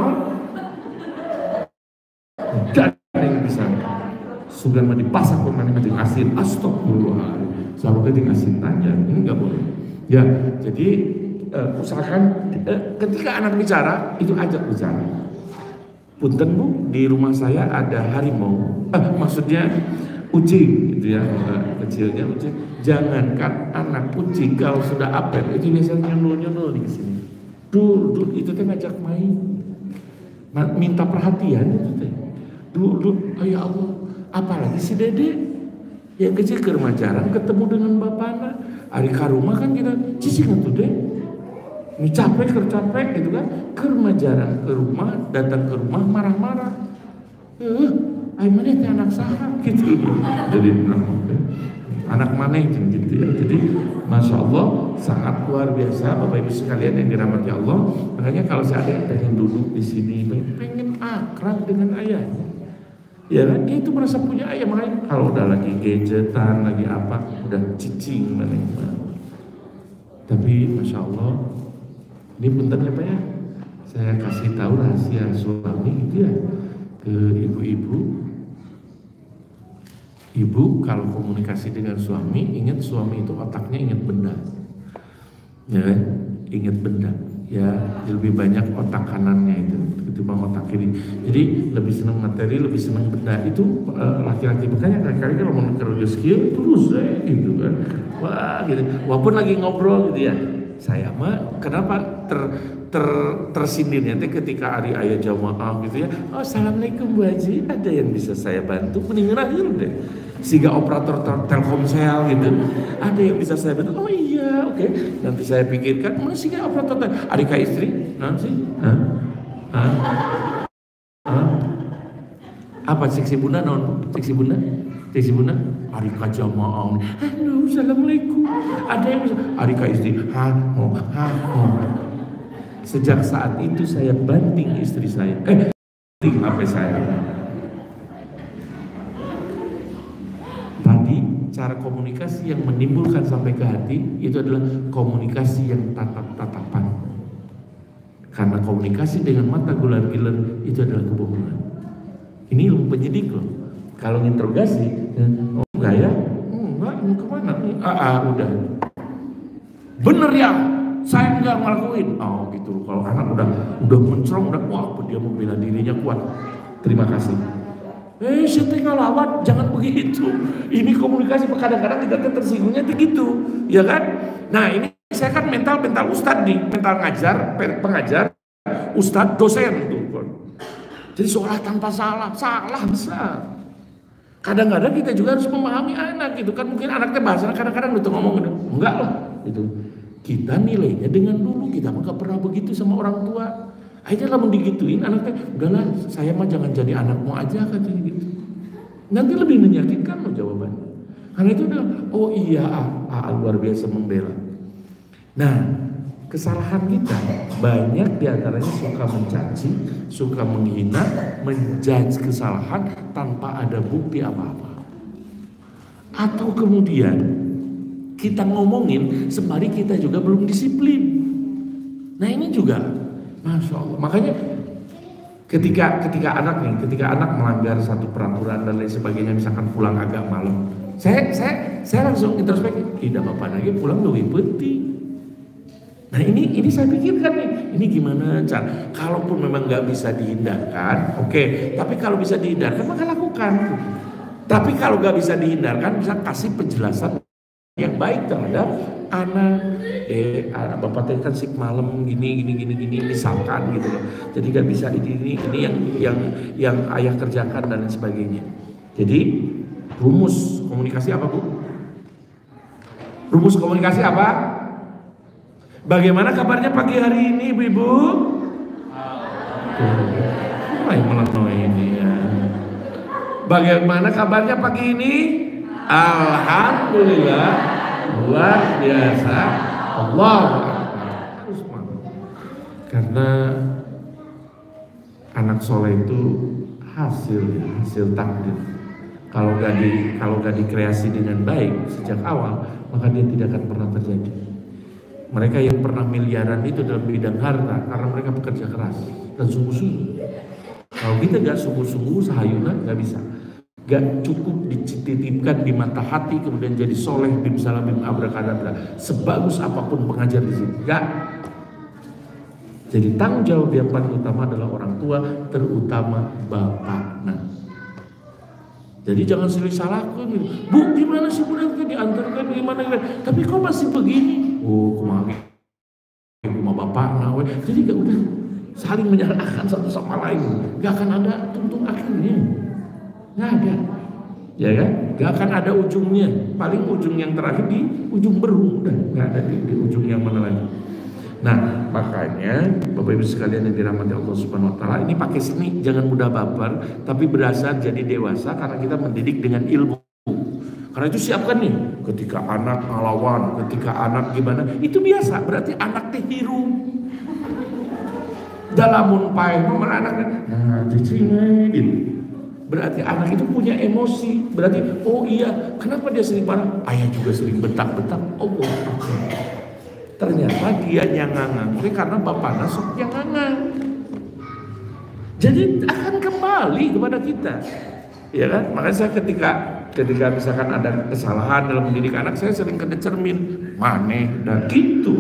dan yang bisa sugan mah dipasak pemain macam asin, astagfirullah. Selalu kita asin aja, ini nggak boleh. Ya, jadi uh, usahakan uh, ketika anak bicara itu ajak bicara. Punten Bu, di rumah saya ada harimau, eh, maksudnya kucing gitu ya, kecilnya kucing. Jangankan anak kucing kalau sudah apel itu biasanya nyundul-nyundul di sini. Dul, dul itu teh ngajak main, minta perhatian itu teh. Dul, dul, oh ya Allah, apalagi si Dede yang kecil ke rumah jarang ketemu dengan bapaknya. Hari ke rumah kan kita cicing tuh deh. Ini capek, kercapek gitu kan. Ke rumah jarang, ke rumah, datang ke rumah marah-marah. Eh, ayo mana teh anak saha gitu. Jadi anak mana gitu ya. Jadi Masya Allah sangat luar biasa Bapak Ibu sekalian yang dirahmati Allah. Makanya kalau saya ada yang pengen duduk di sini, pengen akrab dengan ayahnya. Ya kan, dia itu merasa punya ayah, makanya kalau udah lagi gadgetan, lagi apa, udah cicing mana. Tapi Masya Allah, ini punten ya Pak ya, saya kasih tahu rahasia suami itu ya ke ibu-ibu. Ibu kalau komunikasi dengan suami, ingat suami itu otaknya ingat benda, ya kan? Ingat benda. Ya lebih banyak otak kanannya itu ketimbang otak kiri. Jadi lebih senang materi, lebih senang benda. Itu uh, laki-laki makanya kali-kali kalau mau kerja skill terus eh, gitu kan. Wah gitu. Walaupun lagi ngobrol gitu ya. Saya mah kenapa ter ter tersindirnya teh ketika hari ayah jamaah gitu ya. Oh assalamualaikum Bu Haji, ada yang bisa saya bantu? Mending ngerahin deh. Sehingga operator Telkomsel gitu, ada yang bisa saya bantu? Oh iya, oke. Okay. Nanti saya pikirkan, mana sih kayak operator Telkomsel? Adik istri, nanti, hah? Hah? Hah? Apa seksi bunda non? Seksi bunda? Seksi bunda? Adik jamaah. Halo, assalamualaikum. Ada yang bisa? Adik istri, hah? Oh, hah? Oh. Sejak saat itu saya banting istri saya. Eh, banting H P saya. Cara komunikasi yang menimbulkan sampai ke hati itu adalah komunikasi yang tatap-tatapan. Karena komunikasi dengan mata gular-gilar itu adalah kebohongan. Ini ilmu penyidik loh. Kalau interogasi, oh enggak ya? Oh, enggak, mau kemana? Ah, ah, udah. Bener ya? Saya enggak ngelakuin. Oh gitu. Kalau anak udah udah mencerong, udah wah, dia mau bela dirinya kuat. Terima kasih. Eh, saya lawat, jangan begitu. Ini komunikasi kadang-kadang kita tersinggungnya begitu, ya kan? Nah ini saya kan mental mental ustad nih, mental ngajar, pengajar, ustad, dosen tuh. Jadi seolah tanpa salah, salah besar. Kadang-kadang kita juga harus memahami anak gitu kan, mungkin anaknya bahasa kadang-kadang udah ngomong gitu, enggak lah, gitu. Kita nilainya dengan dulu, kita mah gak pernah begitu sama orang tua. Akhirnya lah mendigituin anaknya, udahlah saya mah jangan jadi anakmu aja katanya gitu. Nanti lebih menyakitkan loh jawabannya. Karena itu udah, oh iya ah, ah luar biasa membela. Nah kesalahan kita banyak diantaranya suka mencaci, suka menghina, menjudge kesalahan tanpa ada bukti apa-apa. Atau kemudian kita ngomongin sembari kita juga belum disiplin. Nah ini juga Masya Allah. Makanya ketika ketika anak nih, ketika anak melanggar satu peraturan dan lain sebagainya, misalkan pulang agak malam, saya saya saya langsung introspeksi, tidak apa-apa lagi pulang lebih penting. Nah ini ini saya pikirkan nih, ini gimana cara? Kalaupun memang nggak bisa dihindarkan, oke. Okay. Tapi kalau bisa dihindarkan maka lakukan. Tapi kalau nggak bisa dihindarkan, bisa kasih penjelasan yang baik terhadap anak. Eh, anak bapak tadi kan sik malam gini gini gini gini misalkan gitu loh. Jadi gak bisa ini ini ini yang yang yang ayah kerjakan dan lain sebagainya. Jadi rumus komunikasi apa Bu? Rumus komunikasi apa? Bagaimana kabarnya pagi hari ini ibu-ibu? Mulai melenoi ini ya. Bagaimana kabarnya pagi ini? Alhamdulillah luar biasa. Allah harus mau. Karena anak soleh itu hasil hasil takdir. Kalau gak di kalau gak dikreasi dengan baik sejak awal, maka dia tidak akan pernah terjadi. Mereka yang pernah miliaran itu dalam bidang harta karena mereka bekerja keras dan sungguh-sungguh. Kalau kita gak sungguh-sungguh sahayunan gak bisa. Gak cukup dititipkan di mata hati kemudian jadi soleh bim salam bim abrakadabra. Sebagus apapun pengajar di sini, gak. Jadi tanggung jawab yang paling utama adalah orang tua, terutama bapak. Nah, jadi jangan sering salahkan. Bu, gimana sih budak itu diantarkan gimana? Tapi kok masih begini? Oh, kemarin rumah bapak nawe. Jadi gak udah saling menyalahkan satu sama lain. Gak akan ada tuntung akhirnya. Nggak ada, ya kan? Nggak akan ada ujungnya. Paling ujung yang terakhir di ujung berung, udah nggak ada di, di ujung yang mana lagi. Nah, makanya Bapak Ibu sekalian yang dirahmati Allah Subhanahu Wa Taala, ini pakai seni, jangan mudah baper, tapi berasal jadi dewasa karena kita mendidik dengan ilmu. Karena itu siapkan nih, ketika anak ngelawan, ketika anak gimana, itu biasa. Berarti anak teh hiru. Dalamun pae, nomor anaknya, nah cicing gitu. Berarti anak itu punya emosi. Berarti, oh iya, kenapa dia sering marah? Ayah juga sering bentak-bentak. Oh, oh. Ternyata dia yang ngangang karena bapaknya sok yang ngangang. Jadi akan kembali kepada kita, ya kan? Makanya saya ketika ketika misalkan ada kesalahan dalam mendidik anak, saya sering kena cermin, maneh dan gitu.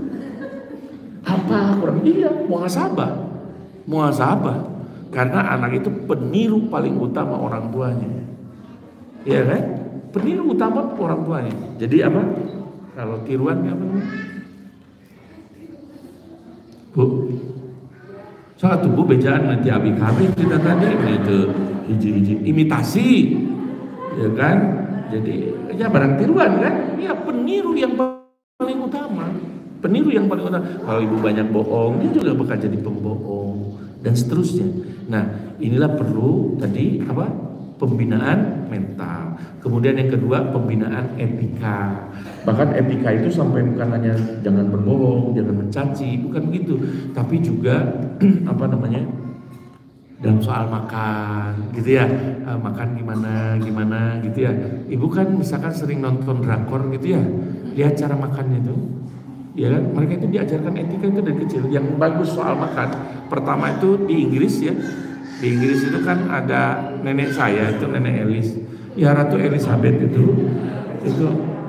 Apa kurang dia? Muhasabah, muhasabah. Karena anak itu peniru paling utama orang tuanya, ya kan? Peniru utama orang tuanya. Jadi apa? Kalau tiruan apa? Bu, salah tuh bu bejaan nanti abi kami kita tadi itu hiji-hiji imitasi, ya kan? Jadi ya barang tiruan kan? Ya peniru yang paling utama, peniru yang paling utama. Kalau ibu banyak bohong, dia juga bakal jadi pembohong dan seterusnya. Nah, inilah perlu tadi apa? Pembinaan mental. Kemudian yang kedua, pembinaan etika. Bahkan etika itu sampai bukan hanya jangan berbohong, jangan mencaci, bukan begitu, tapi juga apa namanya? Dalam soal makan, gitu ya. Makan gimana, gimana gitu ya. Ibu kan misalkan sering nonton drakor gitu ya. Lihat cara makannya tuh. Ya kan, mereka itu diajarkan etika itu dari kecil. Yang bagus soal makan, pertama itu di Inggris ya. Di Inggris itu kan ada nenek saya, itu nenek Elis. Ya Ratu Elizabeth itu, itu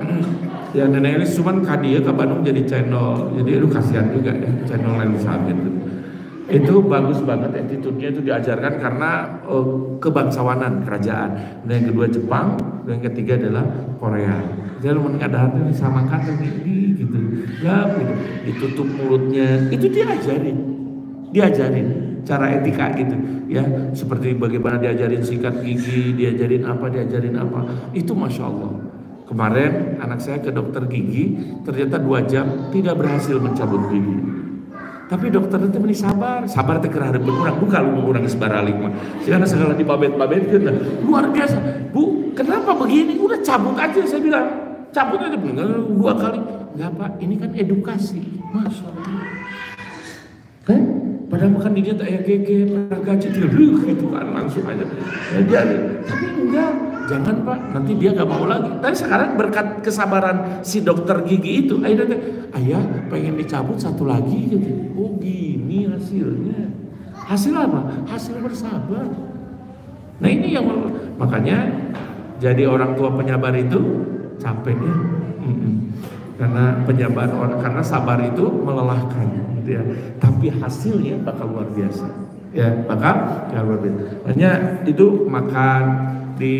ya nenek Elis cuman kadia ke Bandung jadi channel. Jadi itu kasihan juga ya channel Elizabeth itu. Itu bagus banget attitude-nya itu diajarkan karena uh, kebangsawanan kerajaan. Dan yang kedua Jepang, dan yang ketiga adalah Korea. Jadi mendengar hati sama kata ini gitu, ya gitu. Ditutup mulutnya, itu diajarin, diajarin cara etika gitu, ya seperti bagaimana diajarin sikat gigi, diajarin apa, diajarin apa, itu masya Allah. Kemarin anak saya ke dokter gigi, ternyata dua jam tidak berhasil mencabut gigi. Tapi dokter itu meni sabar, sabar teh kerah berkurang, bukan lu mengurangi sebaralik mah. Karena segala dibabet-babet kan, luar biasa. Bu, kenapa begini? Udah cabut aja saya bilang. Cabut aja bener dua kali. Enggak Pak, ini kan edukasi. Masya Allah. Kan? Padahal makan di dia tak ya keke, gaji gitu kan langsung aja. Ya, jadi, tapi enggak, jangan Pak, nanti dia gak mau lagi. Tapi sekarang berkat kesabaran si dokter gigi itu, akhirnya ayah pengen dicabut satu lagi gitu. Oh gini hasilnya. Hasil apa? Hasil bersabar. Nah ini yang makanya jadi orang tua penyabar itu capeknya, mm-mm. karena penyabar orang, karena sabar itu melelahkan, gitu ya. Tapi hasilnya bakal luar biasa, ya bakal ya luar biasa. Hanya itu makan di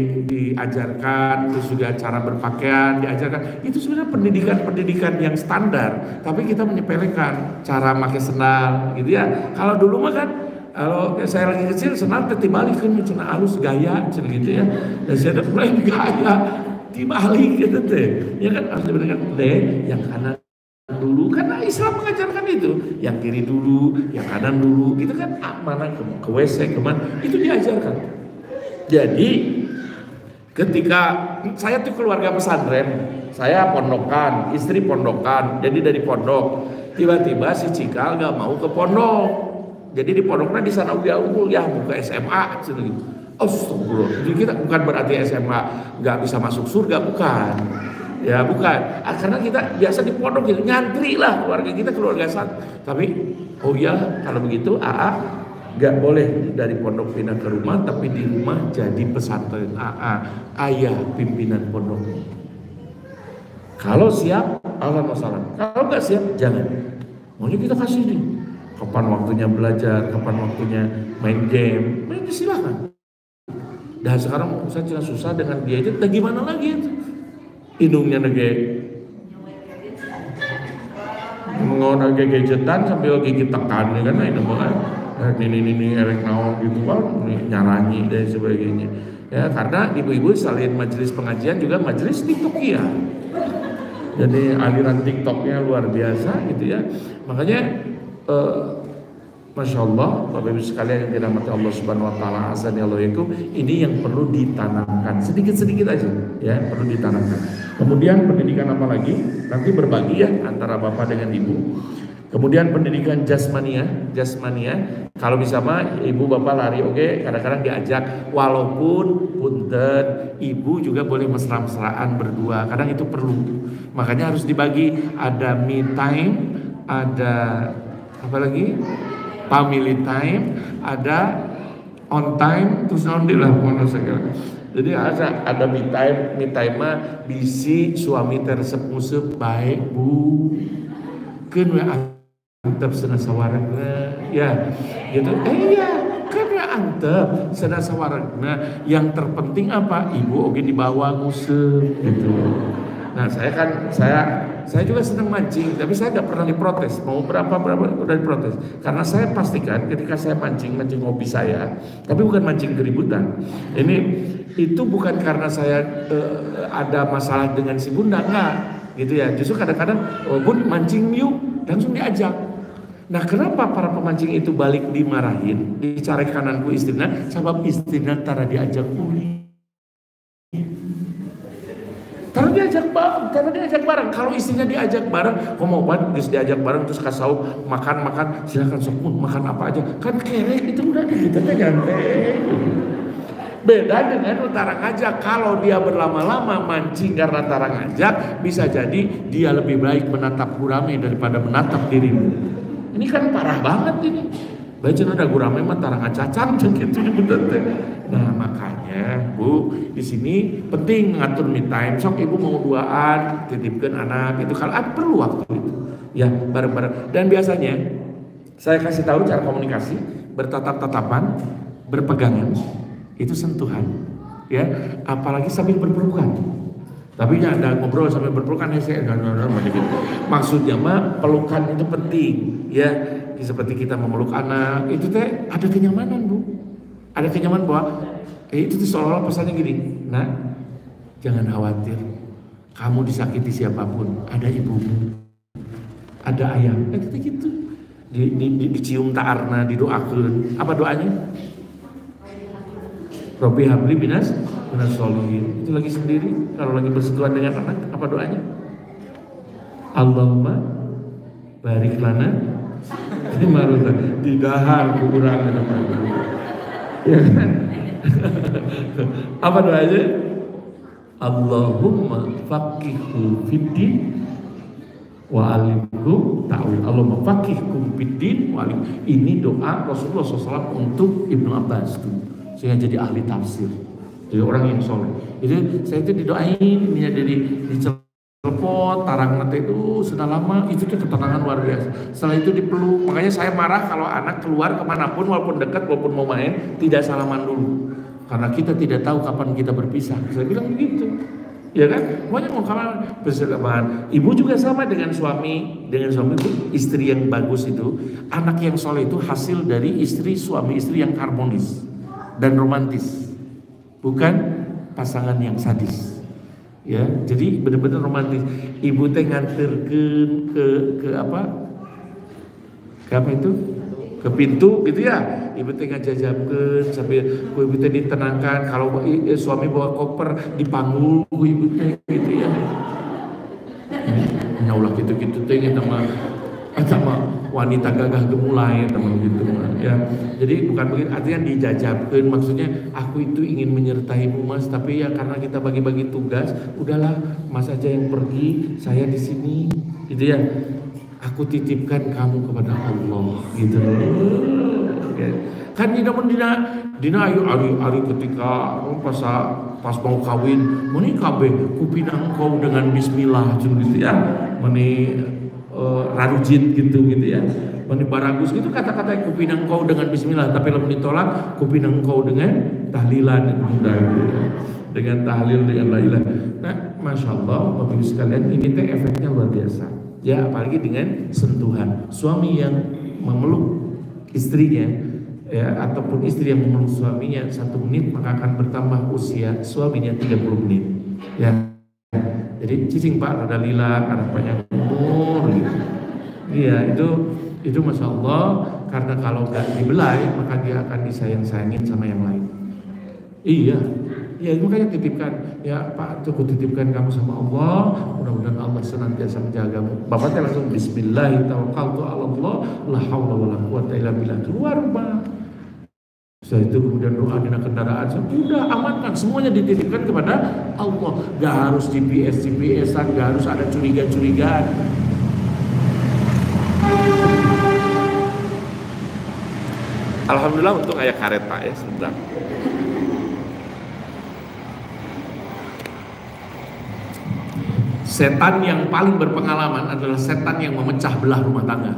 diajarkan, terus juga cara berpakaian diajarkan. Itu sebenarnya pendidikan-pendidikan yang standar, tapi kita menyepelekan cara pakai sendal, gitu ya. Kalau dulu mah kan, kalau saya lagi kecil senang ketibalik kan cina halus gaya, cina gitu ya. Dan saya ada mulai gaya. Dibalik gitu teh, ya kan harus diberikan deh yang kanan dulu, karena Islam mengajarkan itu, yang kiri dulu, yang kanan dulu, gitu kan, ah, mana ke, ke W C kemana, itu diajarkan. Jadi ketika saya tuh keluarga pesantren, saya pondokan, istri pondokan, jadi dari pondok, tiba-tiba si Cikal gak mau ke pondok, jadi di pondoknya di sana unggul ya buka S M A gitu. Astagfirullah. Jadi kita bukan berarti S M A nggak bisa masuk surga, bukan. Ya bukan. Ah, karena kita biasa di pondok gitu, nyantri lah keluarga kita keluarga satu. Tapi oh iya kalau begitu A A Gak boleh dari pondok pindah ke rumah, tapi di rumah jadi pesantren. A A, ayah pimpinan pondok. Kalau siap, ahlan wa sahlan. Kalau nggak siap, jangan. Maunya kita kasih nih. Kapan waktunya belajar, kapan waktunya main game, main silakan. Dan sekarang saya cina susah dengan gadget, dan gimana lagi itu? Hidungnya nege ngono gadgetan sambil gigit tekan ya kan, nah itu kan ini ini ini erek naon gitu kan, nyaranyi dan sebagainya. Ya karena ibu-ibu selain majelis pengajian juga majelis TikTok ya. Jadi aliran TikToknya luar biasa gitu ya. Makanya eh, Masya Allah, Bapak Ibu sekalian yang dirahmati Allah Subhanahu Wa Taala, azan ya Allah itu, ini yang perlu ditanamkan sedikit-sedikit aja, ya perlu ditanamkan. Kemudian pendidikan apa lagi? Nanti berbagi ya antara bapak dengan ibu. Kemudian pendidikan jasmania, jasmania. Kalau bisa mah ibu bapak lari, oke. Okay? Kadang-kadang diajak, walaupun punten, ibu juga boleh mesra-mesraan berdua. Kadang itu perlu. Makanya harus dibagi. Ada me time, ada apa lagi? Family time, ada on time, terus nanti lah pokoknya segala. Jadi ada ada me time, me time mah bisi suami tersep-musep baik bu, kan we antep sana sawaragna, ya gitu. Eh iya, kan we antep sana sawaragna. Yang terpenting apa? Ibu oke dibawa ngusep gitu. Nah saya kan saya saya juga senang mancing, tapi saya nggak pernah diprotes. Mau berapa berapa udah diprotes. Karena saya pastikan ketika saya mancing mancing hobi saya, tapi bukan mancing keributan. Ini itu bukan karena saya uh, ada masalah dengan si bunda, enggak gitu ya. Justru kadang-kadang oh, bun mancing yuk, langsung diajak. Nah kenapa para pemancing itu balik dimarahin, dicarek kananku istrinya, sebab istrinya tara diajak uli. Kalau diajak bareng, kalau diajak bareng, kalau istrinya diajak bareng, kok mau banget terus diajak bareng terus kasau makan makan, silakan sok makan apa aja, kan kerek itu udah kita kan nyantai. Beda dengan utara ngajak, kalau dia berlama-lama mancing karena antara ngajak, bisa jadi dia lebih baik menatap gurame daripada menatap dirimu. Ini kan parah banget ini. Baca ada gurame mah tara ngacacang gitu bener teh. Nah makanya Bu di sini penting ngatur me time. Sok ibu mau duaan titipkan anak itu kalau ada perlu waktu itu ya bareng-bareng. Dan biasanya saya kasih tahu cara komunikasi, bertatap-tatapan, berpegangan, itu sentuhan ya, apalagi sambil berpelukan. Tapi ya ada ngobrol sambil berpelukan ya saya gitu. Maksudnya mah pelukan itu penting ya. Seperti kita memeluk anak, itu teh ada kenyamanan Bu, ada kenyamanan bahwa eh, itu tuh seolah-olah pesannya gini, nah jangan khawatir, kamu disakiti siapapun, ada ibumu, ada ayah, eh, itu gitu, di, di, di, dicium ta'arna, didoakan, apa doanya? Robbi habli binas binas solihin, itu lagi sendiri, kalau lagi bersentuhan dengan anak, apa doanya? Allahumma barik lana ini maruta di dahar kuburan ada ya kan? Apa doanya? Allahumma faqihhu fiddin wa alimhu ta'wil. Allahumma faqihhu fiddin wa alim. Ini doa Rasulullah shallallahu alaihi wasallam untuk Ibnu Abbas tuh, sehingga jadi ahli tafsir, jadi orang yang soleh. Jadi saya itu didoain ini dari di telepon, tarang nanti itu sudah lama, itu tuh ketenangan luar biasa. Setelah itu dipeluk, makanya saya marah kalau anak keluar kemanapun, walaupun dekat, walaupun mau main, tidak salaman dulu. Karena kita tidak tahu kapan kita berpisah. Saya bilang begitu, ya kan? Pokoknya mau kapan bersalaman. Ibu juga sama dengan suami, dengan suami itu istri yang bagus itu, anak yang soleh itu hasil dari istri suami istri yang harmonis dan romantis, bukan pasangan yang sadis. Ya, jadi benar-benar romantis. Ibu teh nganterkeun ke ke apa? Ke apa itu? Ke pintu gitu ya. Ibu teh ngajajabkeun sambil ku ibu teh ditenangkan. Kalau eh, suami bawa koper dipanggul ku ibu teh gitu ya. Ya Allah gitu-gitu teh eta mah sama wanita gagah gemulai teman gitu ya. Jadi bukan begitu, artinya dijajabkan, maksudnya aku itu ingin menyertaimu Mas, tapi ya karena kita bagi-bagi tugas, udahlah Mas aja yang pergi, saya di sini gitu ya. Aku titipkan kamu kepada Allah gitu loh. Ya. Kan tidak mendina dina ayu ari ari ketika pas pas mau kawin meni kabeh kupinang kau dengan bismillah gitu ya. Meni uh, rarujit gitu gitu ya. Meni baragus gitu kata-kata kupinang kau dengan bismillah, tapi lamun ditolak kupinang kau dengan tahlilan itu mudah gitu ya. Dengan tahlil dengan la ilaha. Nah, masya Allah, bapak ibu sekalian, ini teh efeknya luar biasa. Ya, apalagi dengan sentuhan suami yang memeluk istrinya, ya, ataupun istri yang memeluk suaminya satu menit maka akan bertambah usia suaminya tiga puluh menit. Ya, jadi cicing pak, ada lila, ada panjang umur. Gitu. Iya, itu itu masya Allah, karena kalau nggak dibelai maka dia akan disayang-sayangin sama yang lain. Iya. Ya makanya titipkan, ya Pak, cukup titipkan kamu sama Allah, mudah-mudahan Allah senantiasa menjagamu. Bapaknya langsung Bismillah, tawakkaltu ala Allah, la haula wala quwata illa billah, keluar rumah. Setelah itu kemudian doa di kendaraan, sudah amankan, semuanya dititipkan kepada Allah. Gak harus G P S G P S-an, gak harus ada curiga-curigaan. Alhamdulillah untuk ayah karet Pak ya, sebentar. Setan yang paling berpengalaman adalah setan yang memecah belah rumah tangga.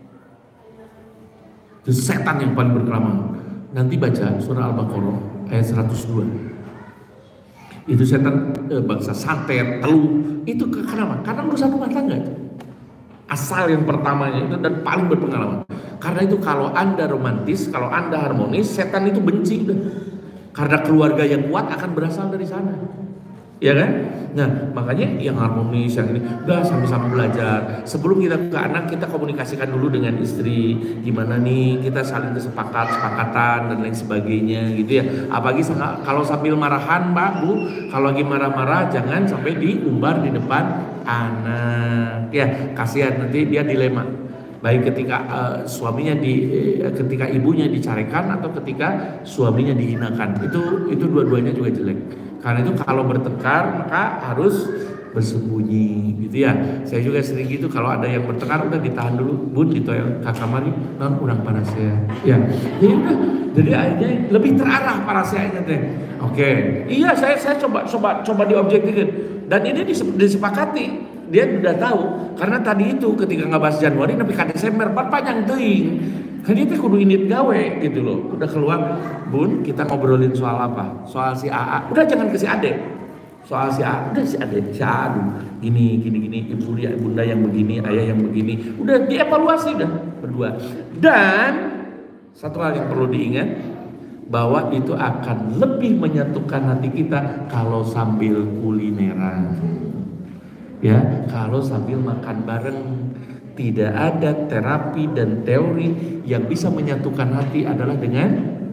Itu setan yang paling berpengalaman. Nanti baca surah Al-Baqarah ayat seratus dua. Itu setan eh, bangsa santet, teluh. Itu kenapa? Karena urusan rumah tangga itu. Asal yang pertamanya itu dan paling berpengalaman. Karena itu kalau Anda romantis, kalau Anda harmonis, setan itu benci. Karena keluarga yang kuat akan berasal dari sana. Ya kan? Nah, makanya yang harmonis, yang ini udah sama-sama belajar. Sebelum kita ke anak, kita komunikasikan dulu dengan istri. Gimana nih, kita saling kesepakat, sepakatan dan lain sebagainya gitu ya. Apalagi kalau sambil marahan, Mbak, Bu, kalau lagi marah-marah jangan sampai diumbar di depan anak. Ya, kasihan nanti dia dilema. Baik ketika uh, suaminya di uh, ketika ibunya dicarikan atau ketika suaminya dihinakan. Itu itu dua-duanya juga jelek. Karena itu kalau bertengkar maka harus bersembunyi gitu ya. Saya juga sering gitu, kalau ada yang bertengkar udah ditahan dulu, Bun, di toilet ke kamar nih, non urang panas ya. Ya. Jadi udah, jadi akhirnya lebih terarah parasnya teh. Oke. Iya, saya saya coba coba coba diobjektifkan. Dan ini disepakati. Dia udah tahu, karena tadi itu ketika ngebahas Januari tapi ke Desember panjang teuing. Kan dia teh kudu init gawe gitu loh. Udah keluar, Bun, kita ngobrolin soal apa? Soal si A A. Udah jangan ke si Ade. Soal si A A, udah si Ade, si A A dulu. Gini, gini, gini, ibu dia, bunda yang begini, ayah yang begini. Udah dievaluasi udah berdua. Dan satu hal yang perlu diingat, bahwa itu akan lebih menyatukan hati kita kalau sambil kulineran. Ya, kalau sambil makan bareng. Tidak ada terapi dan teori yang bisa menyatukan hati adalah dengan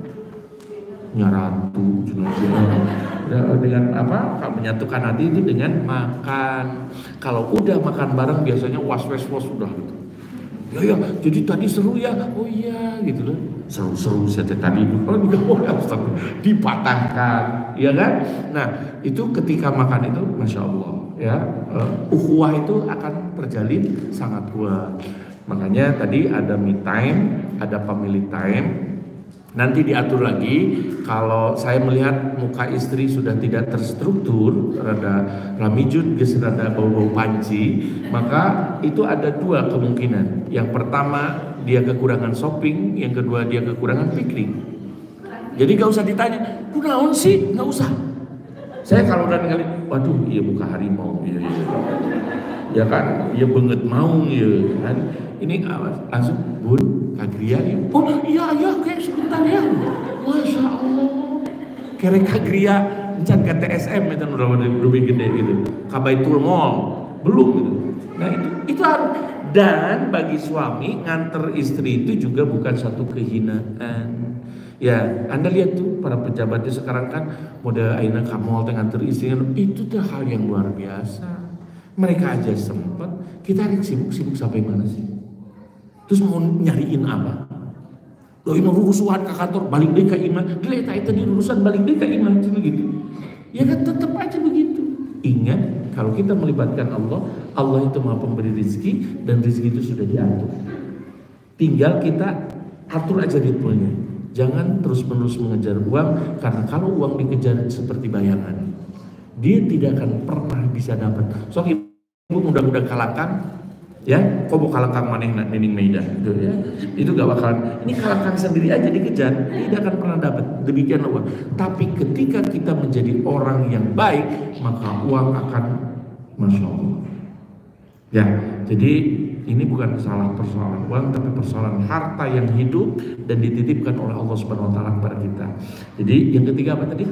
nyaratu, dengan apa? Kalau menyatukan hati itu dengan makan. Kalau udah makan bareng biasanya was-was-was sudah gitu. Ya ya, jadi tadi seru ya. Oh iya gitu loh. Seru-seru saja tadi itu. Oh enggak, oh, dipatahkan, ya kan? Nah, itu ketika makan itu Masya Allah ya, uh, ukhuwah itu akan terjalin sangat kuat. Makanya tadi ada me time, ada family time. Nanti diatur lagi. Kalau saya melihat muka istri sudah tidak terstruktur, rada ramijut, geus rada bau-bau panci, maka itu ada dua kemungkinan. Yang pertama dia kekurangan shopping, yang kedua dia kekurangan piknik. Jadi gak usah ditanya, kunaon sih? Gak usah. Saya kalau udah kali, waduh, iya muka harimau, iya, iya. Ya kan, iya banget mau, iya kan. Ini langsung, Bun, Kagria, iya. Oh iya, iya, kayak sebentar ya. Masya Allah. Kira Kagria, encan ke T S M, itu udah lebih gede gitu. Kabaitul Mall, belum gitu. Nah itu, itu harus. Dan bagi suami, nganter istri itu juga bukan suatu kehinaan. Ya, Anda lihat tuh para pejabatnya sekarang kan model aina ka mall teh nganter istrinya, itu tuh hal yang luar biasa. Mereka aja sempat, kita hari sibuk-sibuk sampai mana sih? Terus mau nyariin apa? Loh ini urusan ke kantor, balik deh ke imah, gila itu di urusan balik deh ke imah, gitu. Ya kan tetap aja begitu. Ingat, kalau kita melibatkan Allah, Allah itu maha pemberi rezeki dan rezeki itu sudah diatur. Tinggal kita atur aja ritmenya. Jangan terus-menerus mengejar uang, karena kalau uang dikejar seperti bayangan, dia tidak akan pernah bisa dapat. So ibu mudah-mudahan kalangkang, ya, kok mau kalangkang maneh nening meida gitu ya. Itu gak bakalan. Ini kalangkang sendiri aja dikejar, tidak akan pernah dapat. Demikian uang. Tapi ketika kita menjadi orang yang baik, maka uang akan masya Allah. Ya, jadi ini bukan salah persoalan uang, tapi persoalan harta yang hidup dan dititipkan oleh Allah Subhanahu Wa Taala kepada kita. Jadi yang ketiga apa tadi?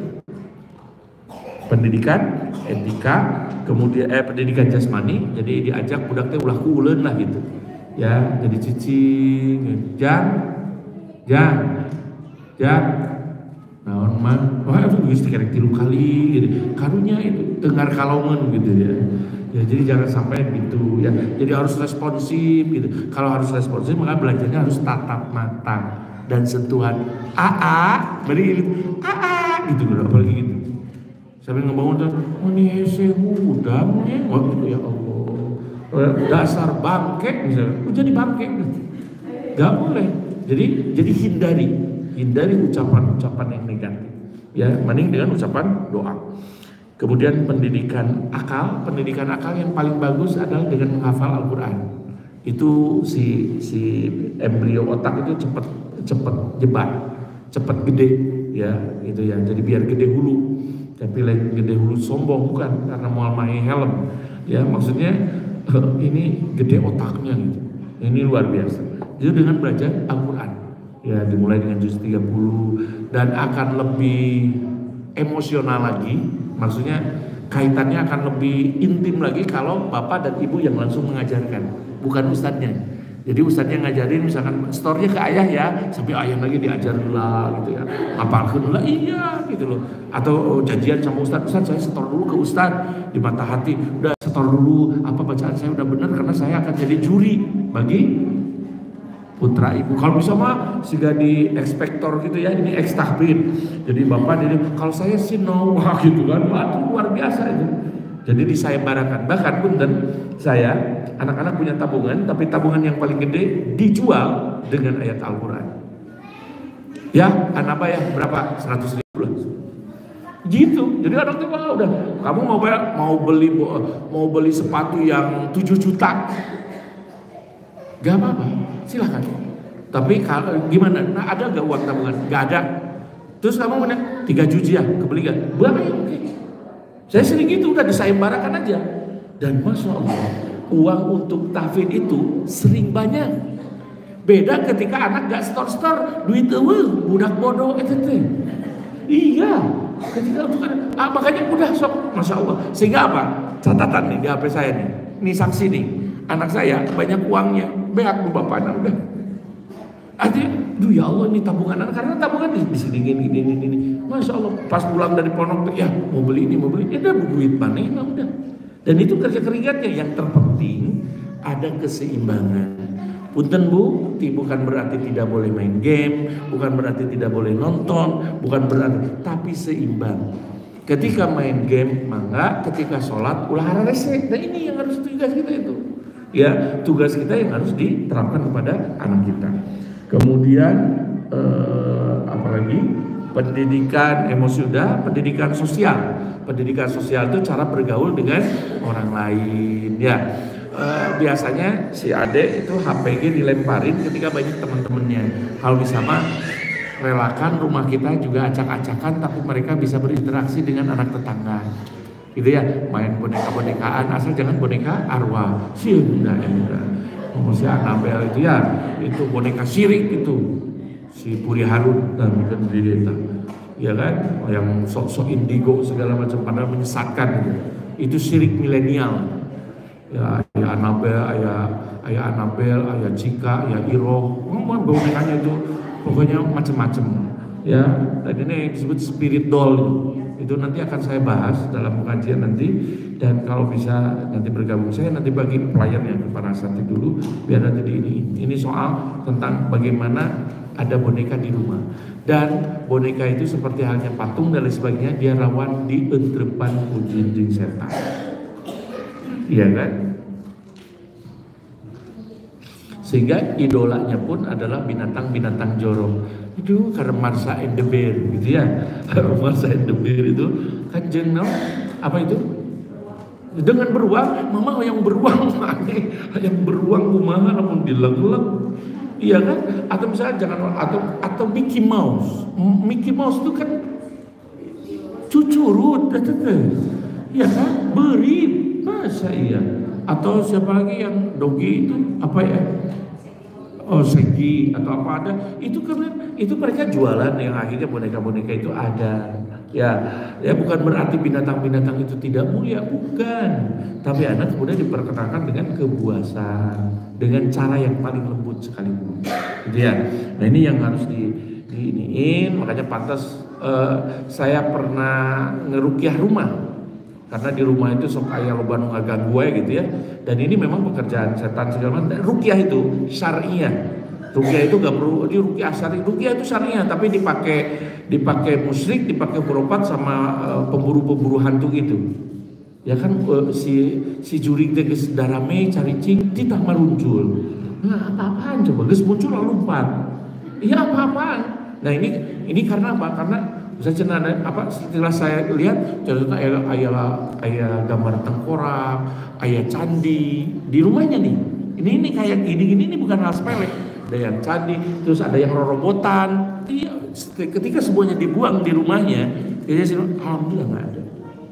Pendidikan, etika, kemudian eh pendidikan jasmani. Jadi diajak budak teh ulah kuuleun lah gitu. Ya, jadi cicing, jang, jang, jang. Naon mah, wah itu geus kerek tilu kali gitu. Karunya itu dengar kalongan gitu ya. Ya, jadi jangan sampai gitu ya. Jadi harus responsif gitu. Kalau harus responsif maka belajarnya harus tatap mata dan sentuhan. Aa, beri aa gitu gitu, apalagi gitu. Sambil ngebangun tuh, ini sehudang nih, wah gitu ya Allah. Dasar bangke misalnya, jadi bangke. Gak boleh. Jadi jadi hindari, hindari ucapan-ucapan yang negatif. Ya, mending dengan ucapan doa. Kemudian pendidikan akal, pendidikan akal yang paling bagus adalah dengan menghafal Al-Quran. Itu si si embrio otak itu cepat cepat jebat, cepat gede, ya itu ya. Jadi biar gede hulu, tapi lain gede hulu sombong bukan karena mau main helm, ya maksudnya ini gede otaknya gitu. Ini luar biasa. Jadi dengan belajar Al-Quran, ya dimulai dengan juz tiga puluh dan akan lebih emosional lagi. Maksudnya kaitannya akan lebih intim lagi kalau bapak dan ibu yang langsung mengajarkan, bukan ustadznya. Jadi ustadznya ngajarin misalkan storenya ke ayah ya, sampai ayah lagi diajar lah gitu ya, ngapalkeun lah iya gitu loh. Atau janjian sama ustadz, ustadz saya setor dulu ke ustadz di mata hati, udah setor dulu apa bacaan saya udah benar karena saya akan jadi juri bagi putra ibu. Kalau bisa mah siga di ekspektor gitu ya, ini eks tahbir. Jadi bapak jadi kalau saya sih no, wah gitu kan, waduh luar biasa itu. Jadi disayembarakan. Bahkan punten saya anak-anak punya tabungan, tapi tabungan yang paling gede dijual dengan ayat Al-Quran. Ya, anak ya berapa? seratus ribu lah. Gitu. Jadi anak tuh udah, kamu mau bayar, mau beli mau beli sepatu yang tujuh juta. Gak apa-apa, silahkan. Tapi kalau gimana? Nah, ada gak uang tabungan? Gak ada. Terus kamu mana? Tiga juta ya, kebeli gak? Buang aja, oke. Saya sering gitu, udah disayembarakan aja. Dan masya Allah, uang untuk tahfidz itu sering banyak. Beda ketika anak gak store-store, duit eueuh, budak bodoh itu teh. Iya, ketika untuk ah, makanya udah sok, masya Allah. Sehingga apa? Catatan nih di H P saya nih, ini saksi nih. Anak saya banyak uangnya, beak bu bapaknya udah. Artinya, duh ya Allah ini tabungan anak, karena tabungan di sini gini gini gini. Masya Allah, pas pulang dari pondok ya mau beli ini mau beli, ya udah duit mana nah udah. Dan itu kerja keringatnya. Yang terpenting ada keseimbangan. Punten bu, bukan berarti tidak boleh main game, bukan berarti tidak boleh nonton, bukan berarti, tapi seimbang. Ketika main game mangga, ketika sholat ulah hararese. Nah ini yang harus tugas kita itu. Ya, tugas kita yang harus diterapkan kepada anak kita. Kemudian eh, apalagi pendidikan emosi sudah, pendidikan sosial. Pendidikan sosial itu cara bergaul dengan orang lain. Ya, eh, biasanya si adek itu H P G dilemparin ketika banyak teman-temannya. Kalau bisa mah relakan rumah kita juga acak-acakan, tapi mereka bisa berinteraksi dengan anak tetangga. Gitu ya, main boneka-bonekaan, asal jangan boneka arwah. Siunda Endra. Oh, si Anabel itu ya, itu boneka syirik itu. Si Puri Harun dan bukan Dideta. Ya kan? Oh, yang sok-sok indigo segala macam padahal menyesatkan gitu. Itu syirik milenial. Ya, ayah Anabel, ayah ayah Anabel, ayah Cika, ayah Iroh. Oh, bonekanya itu pokoknya macam-macam. Ya, dan ini disebut spirit doll. Itu nanti akan saya bahas dalam pengajian nanti, dan kalau bisa nanti bergabung saya nanti bagi pelayannya ke para santri dulu biar nanti di ini ini soal tentang bagaimana ada boneka di rumah, dan boneka itu seperti halnya patung dan lain sebagainya, dia rawan di entrepan ujung setan, iya kan? Sehingga idolanya pun adalah binatang-binatang jorok. Itu karena Marsa and the Bear gitu ya. Marsa and the Bear itu kanjeng no? Apa itu? Dengan beruang, mama yang beruang yang beruang kumaha namun dileg-leg. Iya kan? Atau misalnya jangan atau atau Mickey Mouse. Mickey Mouse itu kan cucurut, iya kan? Beri, masa iya? Atau siapa lagi yang dogi itu apa ya? Oh segi atau apa ada? Itu karena itu mereka jualan yang akhirnya boneka-boneka itu ada. Ya, ya bukan berarti binatang-binatang itu tidak mulia, bukan. Tapi anak kemudian diperkenalkan dengan kebuasan, dengan cara yang paling lembut sekalipun. Gitu ya. Nah ini yang harus di, di iniin, makanya pantas uh, saya pernah ngerukyah rumah. Karena di rumah itu sok aya loba nu ngaganggu gue gitu ya. Dan ini memang pekerjaan setan segala macam. Rukyah itu syariah. Rukyah itu gak perlu di rukyah syariah. Rukyah itu syariah tapi dipakai dipakai musyrik, dipakai berobat sama uh, pemburu-pemburu hantu itu. Ya kan uh, si si jurig teh geus darame cari cing titah maruncul. Nah, apa-apaan coba geus muncul lalu lompat. Iya apa-apaan. Nah, ini ini karena apa? Karena bisa cenah apa setelah saya lihat ternyata ayah, ayah, ayah gambar tengkorak, ayah candi di rumahnya nih. Ini ini kayak gini-gini ini bukan hal sepele. Ada yang candi, terus ada yang robotan. Iya, ketika semuanya dibuang di rumahnya, dia sih alhamdulillah nggak ada.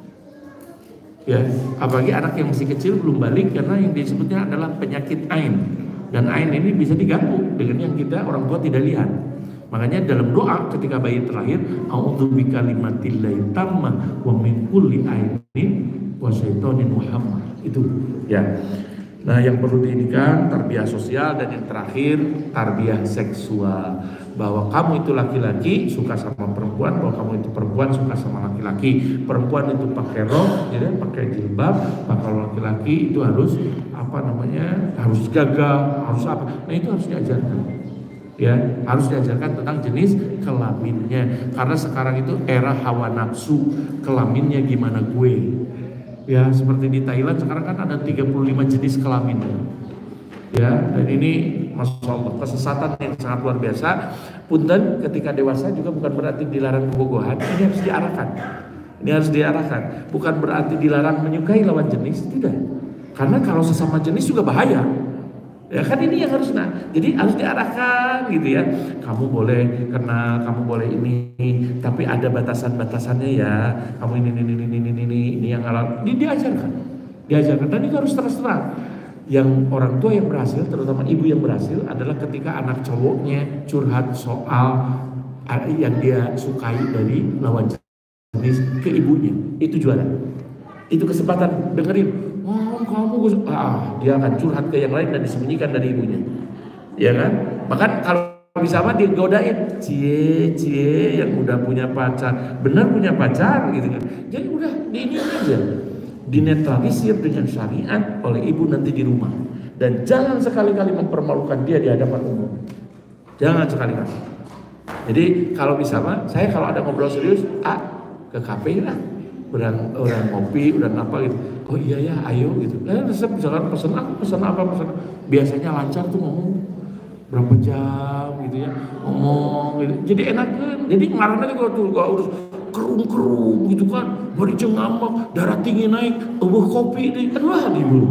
Ya, apalagi anak yang masih kecil belum balik karena yang disebutnya adalah penyakit ain. Dan ain ini bisa diganggu dengan yang kita orang tua tidak lihat. Makanya dalam doa ketika bayi terlahir, a'udzubika kalimatillahi tammah wa min kulli ainin wa syaitonin muhammad. Itu ya. Nah, yang perlu diinginkan tarbiyah sosial dan yang terakhir tarbiyah seksual. Bahwa kamu itu laki-laki suka sama perempuan, bahwa kamu itu perempuan suka sama laki-laki. Perempuan itu pakai rok, ya, pakai jilbab, kalau laki-laki itu harus apa namanya? Harus gagah, harus apa? Nah, itu harus diajarkan. Ya, harus diajarkan tentang jenis kelaminnya karena sekarang itu era hawa nafsu, kelaminnya gimana gue. Ya, seperti di Thailand sekarang kan ada tiga puluh lima jenis kelamin. Ya, dan ini Masya Allah kesesatan yang sangat luar biasa. Punten ketika dewasa juga bukan berarti dilarang kebogohan, ini harus diarahkan. Ini harus diarahkan, bukan berarti dilarang menyukai lawan jenis, tidak. Karena kalau sesama jenis juga bahaya. Ya kan ini yang harus, nah jadi harus diarahkan gitu ya. Kamu boleh kenal, kamu boleh ini, tapi ada batasan-batasannya ya. Kamu ini ini ini ini ini ini yang halal. Ini diajarkan, diajarkan. Dan itu harus terus terang. Yang orang tua yang berhasil, terutama ibu yang berhasil adalah ketika anak cowoknya curhat soal yang dia sukai dari lawan jenis ke ibunya. Itu juara. Itu kesempatan dengerin. Oh kamu ah dia akan curhat ke yang lain dan disembunyikan dari ibunya, ya kan? Bahkan kalau bisa mah digodain, cie cie yang udah punya pacar, benar punya pacar gitu kan? Jadi udah di ini aja, dinetralisir dengan syariat oleh ibu nanti di rumah. Dan jangan sekali-kali mempermalukan dia di hadapan umum, jangan sekali-kali. Jadi kalau bisa mah, saya kalau ada ngobrol serius, ah ke kafe lah. Orang orang ngopi, orang apa gitu. Oh iya ya, ayo gitu. Eh, resep misalkan pesan aku, pesan apa, pesan. Biasanya lancar tuh ngomong berapa jam gitu ya, ngomong gitu. Jadi enak kan. Jadi ngarangnya kalau tuh kalau urus kerung-kerung gitu kan, mau dicengambak, darah tinggi naik, tubuh kopi di, aduh di dulu.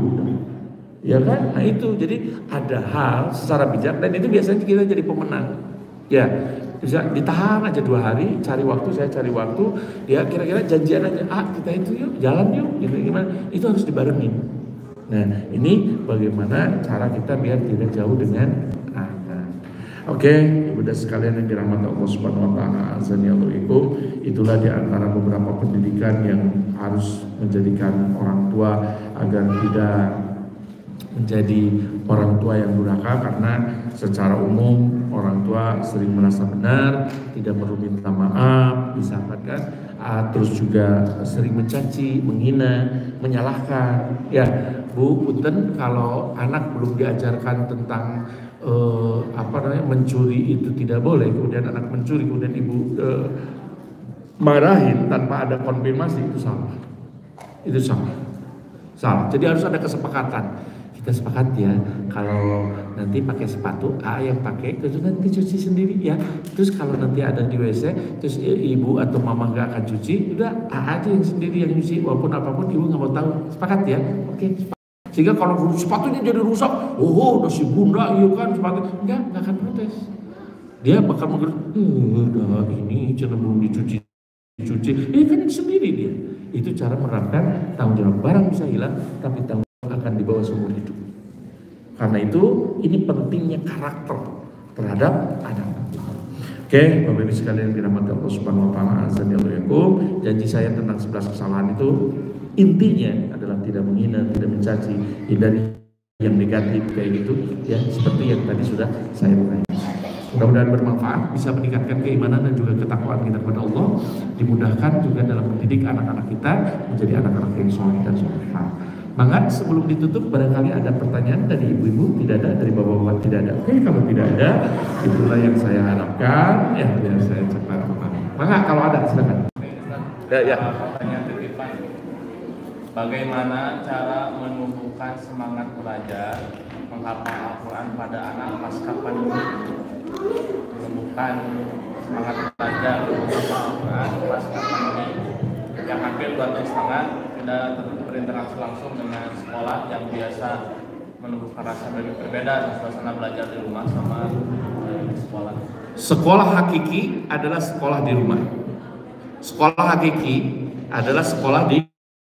Ya kan? Nah itu, jadi ada hal secara bijak dan itu biasanya kita jadi pemenang. Ya. Bisa ditahan aja dua hari, cari waktu, saya cari waktu, dia kira-kira janjian aja, ah kita itu yuk, jalan yuk, gitu gimana? Itu harus dibarengin. Nah ini bagaimana cara kita biar tidak jauh dengan anak. Oke, ibu dan sekalian yang dirahmati Allah Subhanahu Wa Taala, azanillahu, itulah di antara beberapa pendidikan yang harus menjadikan orang tua agar tidak menjadi orang tua yang durhaka, karena secara umum orang tua sering merasa benar, tidak perlu minta maaf, disampaikan, uh, terus juga sering mencaci, menghina, menyalahkan. Ya, Bu, punten kalau anak belum diajarkan tentang uh, apa namanya mencuri itu tidak boleh, kemudian anak mencuri, kemudian ibu uh, marahin tanpa ada konfirmasi, itu salah, itu salah, salah. Jadi harus ada kesepakatan. Kita kita sepakat ya, kalau nanti pakai sepatu A yang pakai, terus nanti cuci sendiri ya. Terus kalau nanti ada di W C, terus ibu atau mama nggak akan cuci, udah A aja yang sendiri yang cuci, walaupun apapun ibu nggak mau tahu. Sepakat ya? Oke. Sehingga kalau sepatunya jadi rusak, oh udah si bunda iya kan sepatu, enggak, nggak akan protes. Dia bakal mengatakan, eh, udah ini cuma belum dicuci. Cuci, ini kan sendiri dia. Itu cara menerapkan tanggung jawab. Barang bisa hilang, tapi tanggung jawab akan dibawa seumur hidup. Karena itu, ini pentingnya karakter terhadap anak. Oke, Bapak Ibu sekalian dirahmati Allah Subhanahu Wa Taala. Assalamualaikum. Janji saya tentang sebelas kesalahan itu intinya adalah tidak menghina, tidak mencaci, hindari yang negatif kayak gitu, ya seperti yang tadi sudah saya uraikan. Mudah-mudahan bermanfaat, bisa meningkatkan keimanan dan juga ketakwaan kita kepada Allah, dimudahkan juga dalam mendidik anak-anak kita menjadi anak-anak yang soleh dan solehah. Maka sebelum ditutup, barangkali ada pertanyaan dari ibu-ibu, tidak ada, dari bapak-bapak tidak ada. Oke, kalau tidak ada, itulah yang saya harapkan, ya biar saya cepat. Maka kalau ada, silakan. Ya, ya. Pertanyaan titipan. Bagaimana cara menumbuhkan semangat belajar menghafal Al-Quran pada anak pasca pandemi? Menumbuhkan semangat belajar menghafal Al-Quran pasca pandemi yang hampir dua tahun setengah tidak berinteraksi langsung dengan sekolah yang biasa menumbuhkan rasa berbeda suasana belajar di rumah sama di sekolah. Sekolah hakiki adalah sekolah di rumah. Sekolah hakiki adalah sekolah di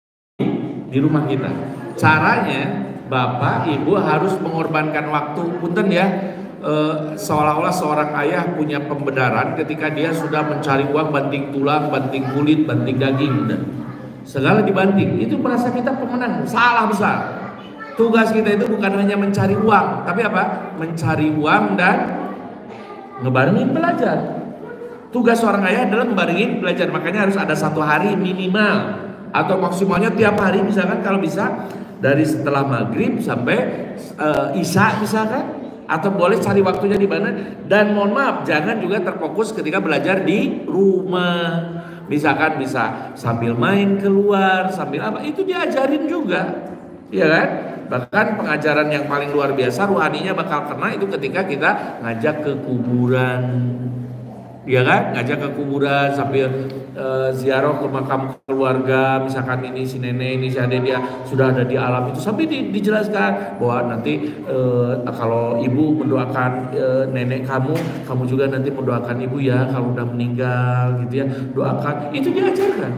di rumah kita. Caranya Bapak, Ibu harus mengorbankan waktu. Punten ya, e, seolah-olah seorang ayah punya pembenaran ketika dia sudah mencari uang banting tulang, banting kulit, banting daging, dan segala dibanting. Itu merasa kita pemenang. Salah besar. Tugas kita itu bukan hanya mencari uang, tapi apa? Mencari uang dan ngebarengin belajar. Tugas seorang ayah adalah ngebarengin belajar. Makanya harus ada satu hari minimal atau maksimalnya tiap hari, misalkan kalau bisa dari setelah maghrib sampai uh, isya misalkan, atau boleh cari waktunya di mana. Dan mohon maaf, jangan juga terfokus ketika belajar di rumah. Misalkan bisa sambil main keluar, sambil apa, itu diajarin juga, ya kan? Bahkan pengajaran yang paling luar biasa ruhaninya bakal kena itu ketika kita ngajak ke kuburan, ya kan? Ngajak ke kuburan sambil uh, ziarah ke makam keluarga, misalkan ini si nenek, ini si ade, dia sudah ada di alam itu, sampai di, dijelaskan bahwa nanti uh, kalau ibu mendoakan uh, nenek kamu, kamu juga nanti mendoakan ibu ya kalau udah meninggal gitu ya, doakan. Itu diajarkan.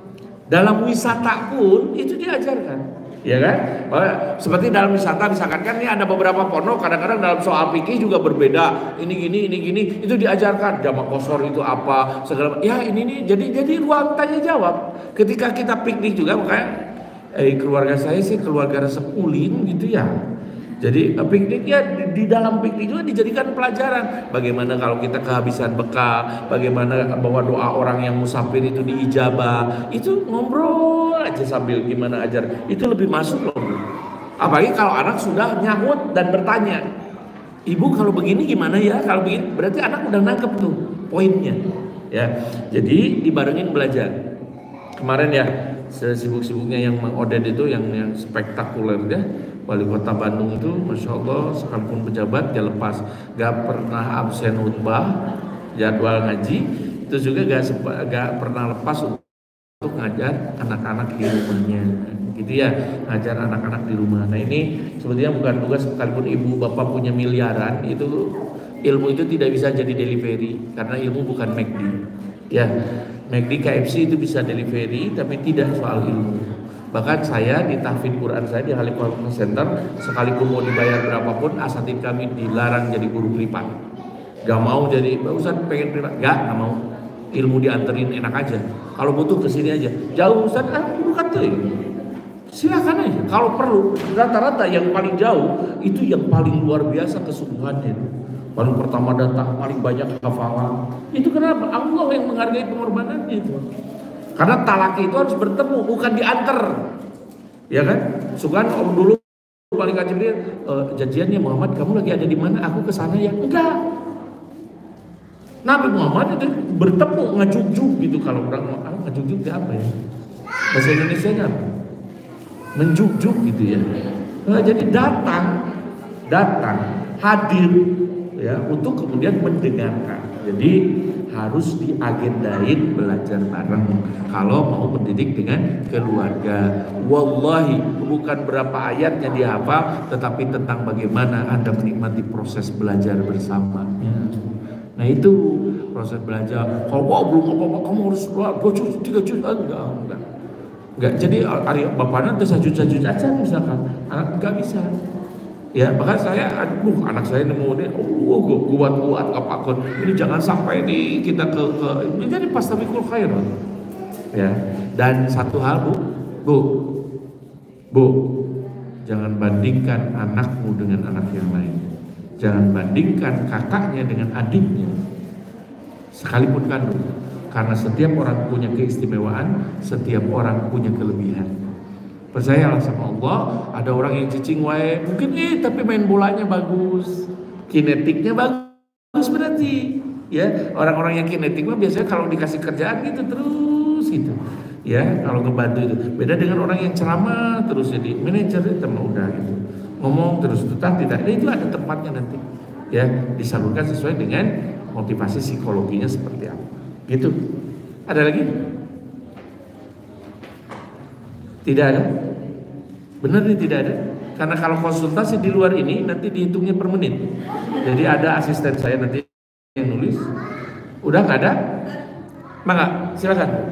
Dalam wisata pun itu diajarkan. Ya kan? Seperti dalam wisata misalkan kan ini ada beberapa pondok, kadang-kadang dalam soal fikih juga berbeda. Ini gini, ini gini, itu diajarkan. Jamak qasar itu apa, segala. Ya ini nih, jadi jadi ruang tanya jawab. Ketika kita piknik juga, makanya eh, keluarga saya sih keluarga resep ulin gitu ya. Jadi piknik ya di, di dalam piknik juga dijadikan pelajaran. Bagaimana kalau kita kehabisan bekal, bagaimana bahwa doa orang yang musafir itu diijabah. Itu ngobrol aja sambil gimana ajar. Itu lebih masuk loh. Apalagi kalau anak sudah nyahut dan bertanya, ibu kalau begini gimana ya? Kalau begini berarti anak udah nangkep tuh poinnya. Ya, jadi dibarengin belajar. Kemarin ya sesibuk-sibuknya yang Mang Odet itu yang yang spektakuler ya. Wali Kota Bandung itu, masya Allah, sekalipun pejabat dia lepas, gak pernah absen khutbah, jadwal ngaji, itu juga gak, gak pernah lepas untuk ngajar anak-anak di rumahnya, gitu ya, ngajar anak-anak di rumah. Nah ini sebetulnya bukan tugas, sekalipun ibu bapak punya miliaran, itu ilmu itu tidak bisa jadi delivery, karena ilmu bukan McD, ya, McD K F C itu bisa delivery, tapi tidak soal ilmu. Bahkan saya di tahfidz Quran saya di Khalifah Center, sekalipun mau dibayar berapapun, asatidz kami dilarang jadi guru privat. Gak mau jadi, Ustaz pengen privat, gak, gak mau. Ilmu dianterin enak aja. Kalau butuh kesini aja. Jauh Ustaz, ah bukan tuh. Silakan aja. Kalau perlu, rata-rata yang paling jauh itu yang paling luar biasa kesungguhannya. Paling pertama datang, paling banyak hafalan. Itu kenapa? Allah yang menghargai pengorbanannya itu. Karena talaki itu harus bertemu, bukan diantar, ya kan? Sukan om dulu paling kacau dia e, janjiannya Muhammad, kamu lagi ada di mana? Aku ke sana ya. Enggak. Nabi Muhammad itu bertemu, ngajuk-juk gitu. Kalau orang ah, ngajuk-juk itu apa ya? Bahasa Indonesia apa? Menjuk-juk gitu ya. Nah, jadi datang, datang, hadir ya untuk kemudian mendengarkan. Jadi harus diagendain belajar bareng kalau mau mendidik dengan keluarga. Wallahi bukan berapa ayatnya dihafal, tetapi tentang bagaimana Anda menikmati proses belajar bersamanya. Nah itu proses belajar. Kalau wah belum apa-apa kamu harus dua juz, tiga juz, enggak, enggak. Enggak. Jadi hari bapaknya itu sajud-sajud aja misalkan, anak enggak bisa. Ya, bahkan saya, aduh, anak saya nemu deh, oh, kuat-kuat kapakun. Ini jangan sampai di kita ke, ke ini jadi pastabikul khair. Ya, dan satu hal bu, bu, bu, jangan bandingkan anakmu dengan anak yang lain. Jangan bandingkan kakaknya dengan adiknya, sekalipun kandung. Karena setiap orang punya keistimewaan, setiap orang punya kelebihan. Percayalah sama Allah, ada orang yang cicing wae, mungkin eh tapi main bolanya bagus, kinetiknya bagus berarti. Ya, orang-orang yang kinetik mah biasanya kalau dikasih kerjaan gitu terus gitu. Ya, kalau ngebantu itu. Beda dengan orang yang ceramah terus jadi manajer itu mah udah gitu. Ngomong terus tetap tidak. Nah, itu ada tempatnya nanti. Ya, disalurkan sesuai dengan motivasi psikologinya seperti apa. Gitu. Ada lagi? Tidak ada? Benar nih tidak ada? Karena kalau konsultasi di luar ini nanti dihitungnya per menit. Jadi ada asisten saya nanti yang nulis. Udah nggak ada? Maka silakan.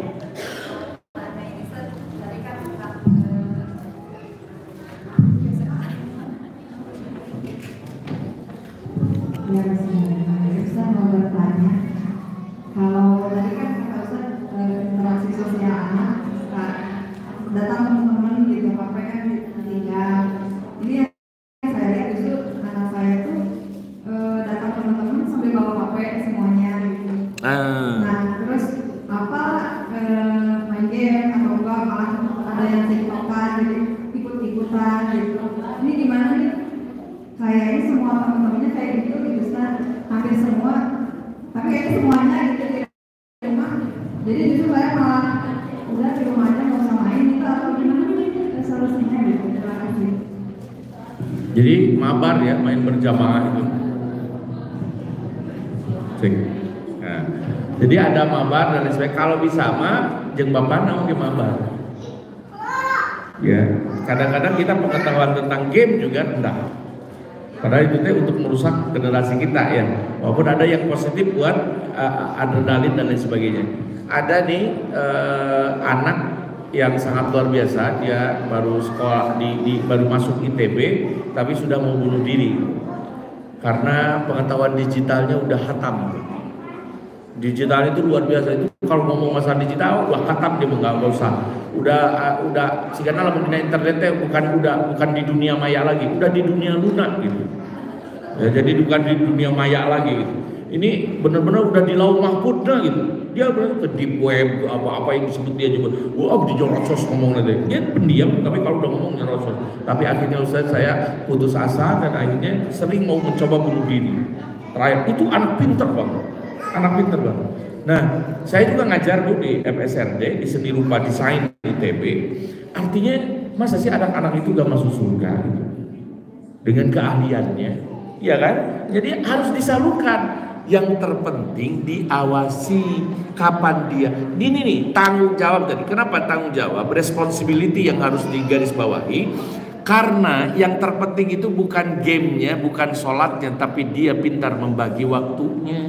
Ya, saya mau bertanya. Kalau tadi kan Kak Ustaz interaksi sosial anak, datang teman-teman gitu, H P kan ditinggal. Ini yang saya lihat justru anak saya tuh uh, datang teman-teman sambil bawa H P semuanya gitu. Ah. Nah terus apa uh, main game atau enggak malah ada yang tiktokan jadi ikut-ikutan gitu. Ini gimana nih? Saya ini semua teman-temannya kayak gitu gitu Ustaz, hampir semua. Tapi kayaknya semuanya gitu di rumah. Jadi justru saya malah udah di rumah aja nggak usah main itu atau gimana nih solusinya gitu. Terima kasih. Jadi mabar ya, main berjamaah itu. Cek. Nah, jadi ada mabar dan lain sebagainya. Kalau bisa mah jeung bapak naon ge mabar. Ya, kadang-kadang kita pengetahuan tentang game juga rendah. Padahal itu teh untuk merusak generasi kita ya. Walaupun ada yang positif buat uh, adrenalin dan lain sebagainya. Ada nih uh, anak yang sangat luar biasa, dia baru sekolah di, di baru masuk I T B tapi sudah mau bunuh diri karena pengetahuan digitalnya udah hatam. Digital itu luar biasa, itu kalau ngomong masalah digital udah hatam dia nggak usah. Udah uh, udah sigana lamun dina internetnya bukan udah bukan di dunia maya lagi, udah di dunia lunak gitu. Ya, jadi bukan di dunia maya lagi gitu. Ini benar-benar udah di lauh mahfudnya gitu. Dia berarti ke deep web apa-apa yang disebut dia juga. Wah, di jorotsos ngomong nanti. Dia pendiam, tapi kalau udah ngomong jorotsos. Tapi akhirnya Ustaz saya putus asa dan akhirnya sering mau mencoba bunuh diri. Terakhir itu anak pinter banget, anak pinter banget. Nah, saya juga ngajar bu di F S R D di seni rupa desain di I T B. Artinya masa sih anak-anak itu gak masuk surga gitu? Dengan keahliannya, ya kan? Jadi harus disalurkan. Yang terpenting diawasi kapan dia. Ini nih tanggung jawab tadi. Kenapa tanggung jawab? Responsibility yang harus digarisbawahi. Karena yang terpenting itu bukan gamenya, bukan sholatnya, tapi dia pintar membagi waktunya.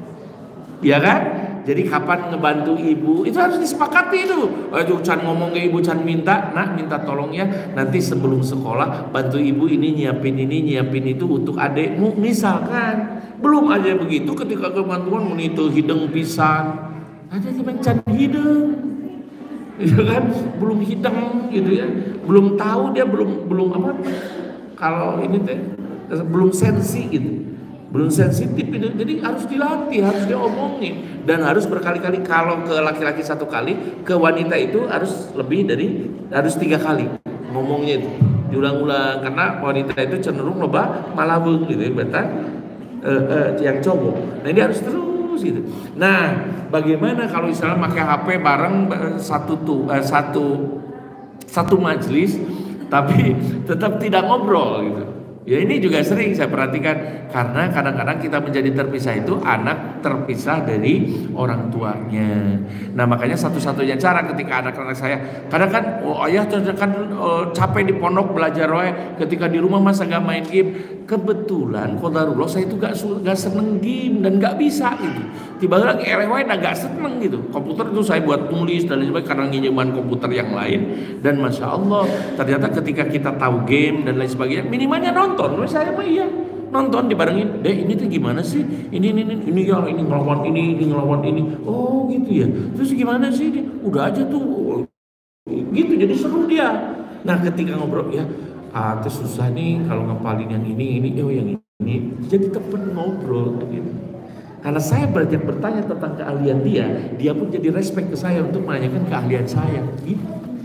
Ya kan? Jadi kapan ngebantu ibu itu harus disepakati itu. Aduh, can ngomong ke ibu, can minta, nak minta tolong ya. Nanti sebelum sekolah bantu ibu ini nyiapin ini nyiapin itu untuk adekmu. Misalkan belum aja begitu, ketika kebantuan menitu hidung pisan, ada yang can hidung, gitu kan? Belum hidung gitu ya, belum tahu dia belum belum apa? Kalau ini teh belum sensi gitu. Belum sensitif itu, jadi harus dilatih, harus diomongin dan harus berkali-kali. Kalau ke laki-laki satu kali, ke wanita itu harus lebih dari harus tiga kali ngomongnya itu diulang-ulang karena wanita itu cenderung loba malabung gitu ya, betul? Uh, uh, yang cowok. Nah ini harus terus gitu. Nah bagaimana kalau misalnya pakai H P bareng satu tuh uh, satu satu majelis tapi tetap tidak ngobrol gitu. Ya ini juga sering saya perhatikan, karena kadang-kadang kita menjadi terpisah itu anak terpisah dari orang tuanya. Nah makanya satu-satunya cara ketika anak-anak saya, kadang kan oh, ayah kan oh, capek di pondok belajar wae, ketika di rumah masa gak main game. Kebetulan qadarullah saya itu gak, gak seneng game dan gak bisa gitu. Tiba-tiba lagi eleh wae gak seneng gitu. Komputer itu saya buat tulis dan lain sebagainya karena nginjeman komputer yang lain. Dan masya Allah ternyata ketika kita tahu game dan lain sebagainya, minimalnya nonton. Saya mah iya nonton dibarengin, deh ini tuh gimana sih, ini ini ini ini ya ini ngelawan ini ini ngelawan ini, oh gitu ya, terus gimana sih ini, udah aja tuh gitu, jadi seru dia. Nah ketika ngobrol ya, ah terus susah nih kalau ngapalin yang ini ini, oh yang ini, jadi temen ngobrol gitu. Karena saya banyak bertanya tentang keahlian dia, dia pun jadi respect ke saya untuk menanyakan keahlian saya gitu.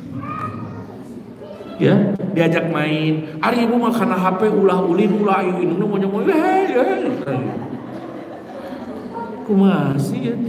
Ya, diajak main, hari ibu mah karena H P ulah ulin ulah ayu ini mau nyomoy, hei hei, kumaha sih ya?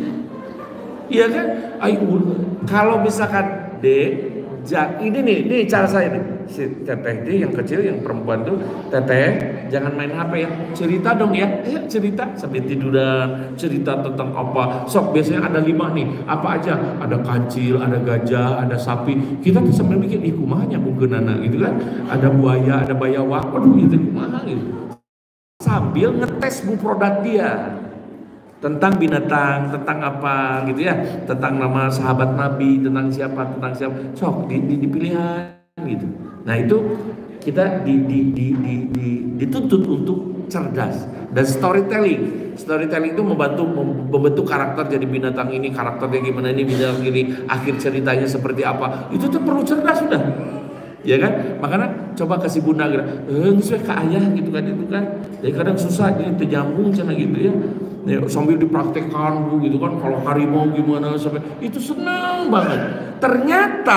Iya kan? Ayu, kalau misalkan dek, jak ini nih, ini cara saya nih, si teteh D yang kecil yang perempuan tuh, teteh jangan main H P ya, cerita dong ya, ya cerita sambil tiduran, cerita tentang apa, sok biasanya ada lima nih, apa aja, ada kancil, ada gajah, ada sapi, kita tuh sambil mikir, ih kumahanya mungkin anak gitu kan, ada buaya, ada bayawak, waduh itu kumaha gitu, sambil ngetes bu produk dia, tentang binatang, tentang apa gitu ya, tentang nama sahabat Nabi, tentang siapa, tentang siapa, sok di, di, dipilihan gitu. Nah itu kita di, di, di, di, di, dituntut untuk cerdas dan storytelling. Storytelling itu membantu membentuk karakter jadi binatang ini, karakternya gimana ini, binatang ini, akhir ceritanya seperti apa. Itu tuh perlu cerdas sudah. Ya kan, makanya coba kasih bunda gitu, eh nggak ke ayah gitu kan itu kan, jadi kadang susah jadi terjambung cina gitu ya. Ya, sambil dipraktekkan bu gitu kan, kalau harimau gimana sampai itu senang banget. Ternyata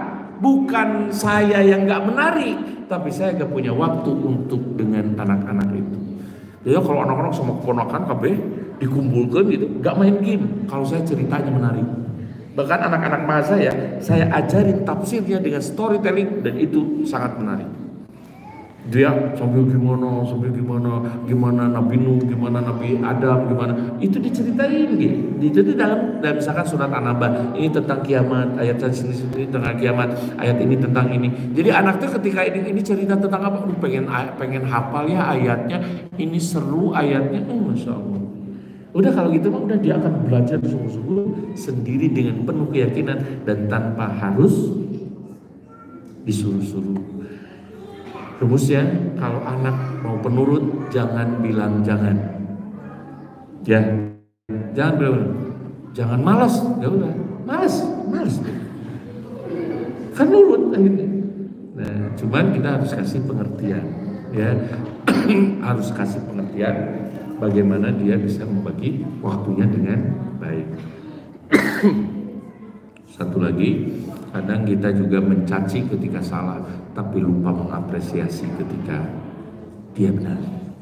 bukan saya yang nggak menarik, tapi saya nggak punya waktu untuk dengan anak-anak itu. Ya kalau anak-anak sama keponakan kabeh dikumpulkan gitu, nggak main game. Kalau saya ceritanya menarik. Bahkan anak-anak mahasiswa saya, saya ajarin tafsirnya dengan storytelling dan itu sangat menarik. Dia sambil gimana, sambil gimana, gimana Nabi Nuh, gimana Nabi Adam, gimana itu diceritain gitu. Jadi dalam, dalam misalkan surat An-Naba ini tentang kiamat, ayat sini ini tentang kiamat, ayat ini tentang ini. Jadi anak tuh ketika ini, ini cerita tentang apa, uh, pengen pengen hafal ya ayatnya, ini seru ayatnya, oh masya Allah. Udah kalau gitu mah udah dia akan belajar sungguh-sungguh sendiri dengan penuh keyakinan dan tanpa harus disuruh-suruh. Rumusnya kalau anak mau penurut jangan bilang jangan. Ya, jangan bilang jangan malas, ya udah malas, malas. Kan nurut akhirnya. Nah, cuman kita harus kasih pengertian, ya harus kasih pengertian. Bagaimana dia bisa membagi waktunya dengan baik. Satu lagi, kadang kita juga mencaci ketika salah, tapi lupa mengapresiasi ketika dia benar.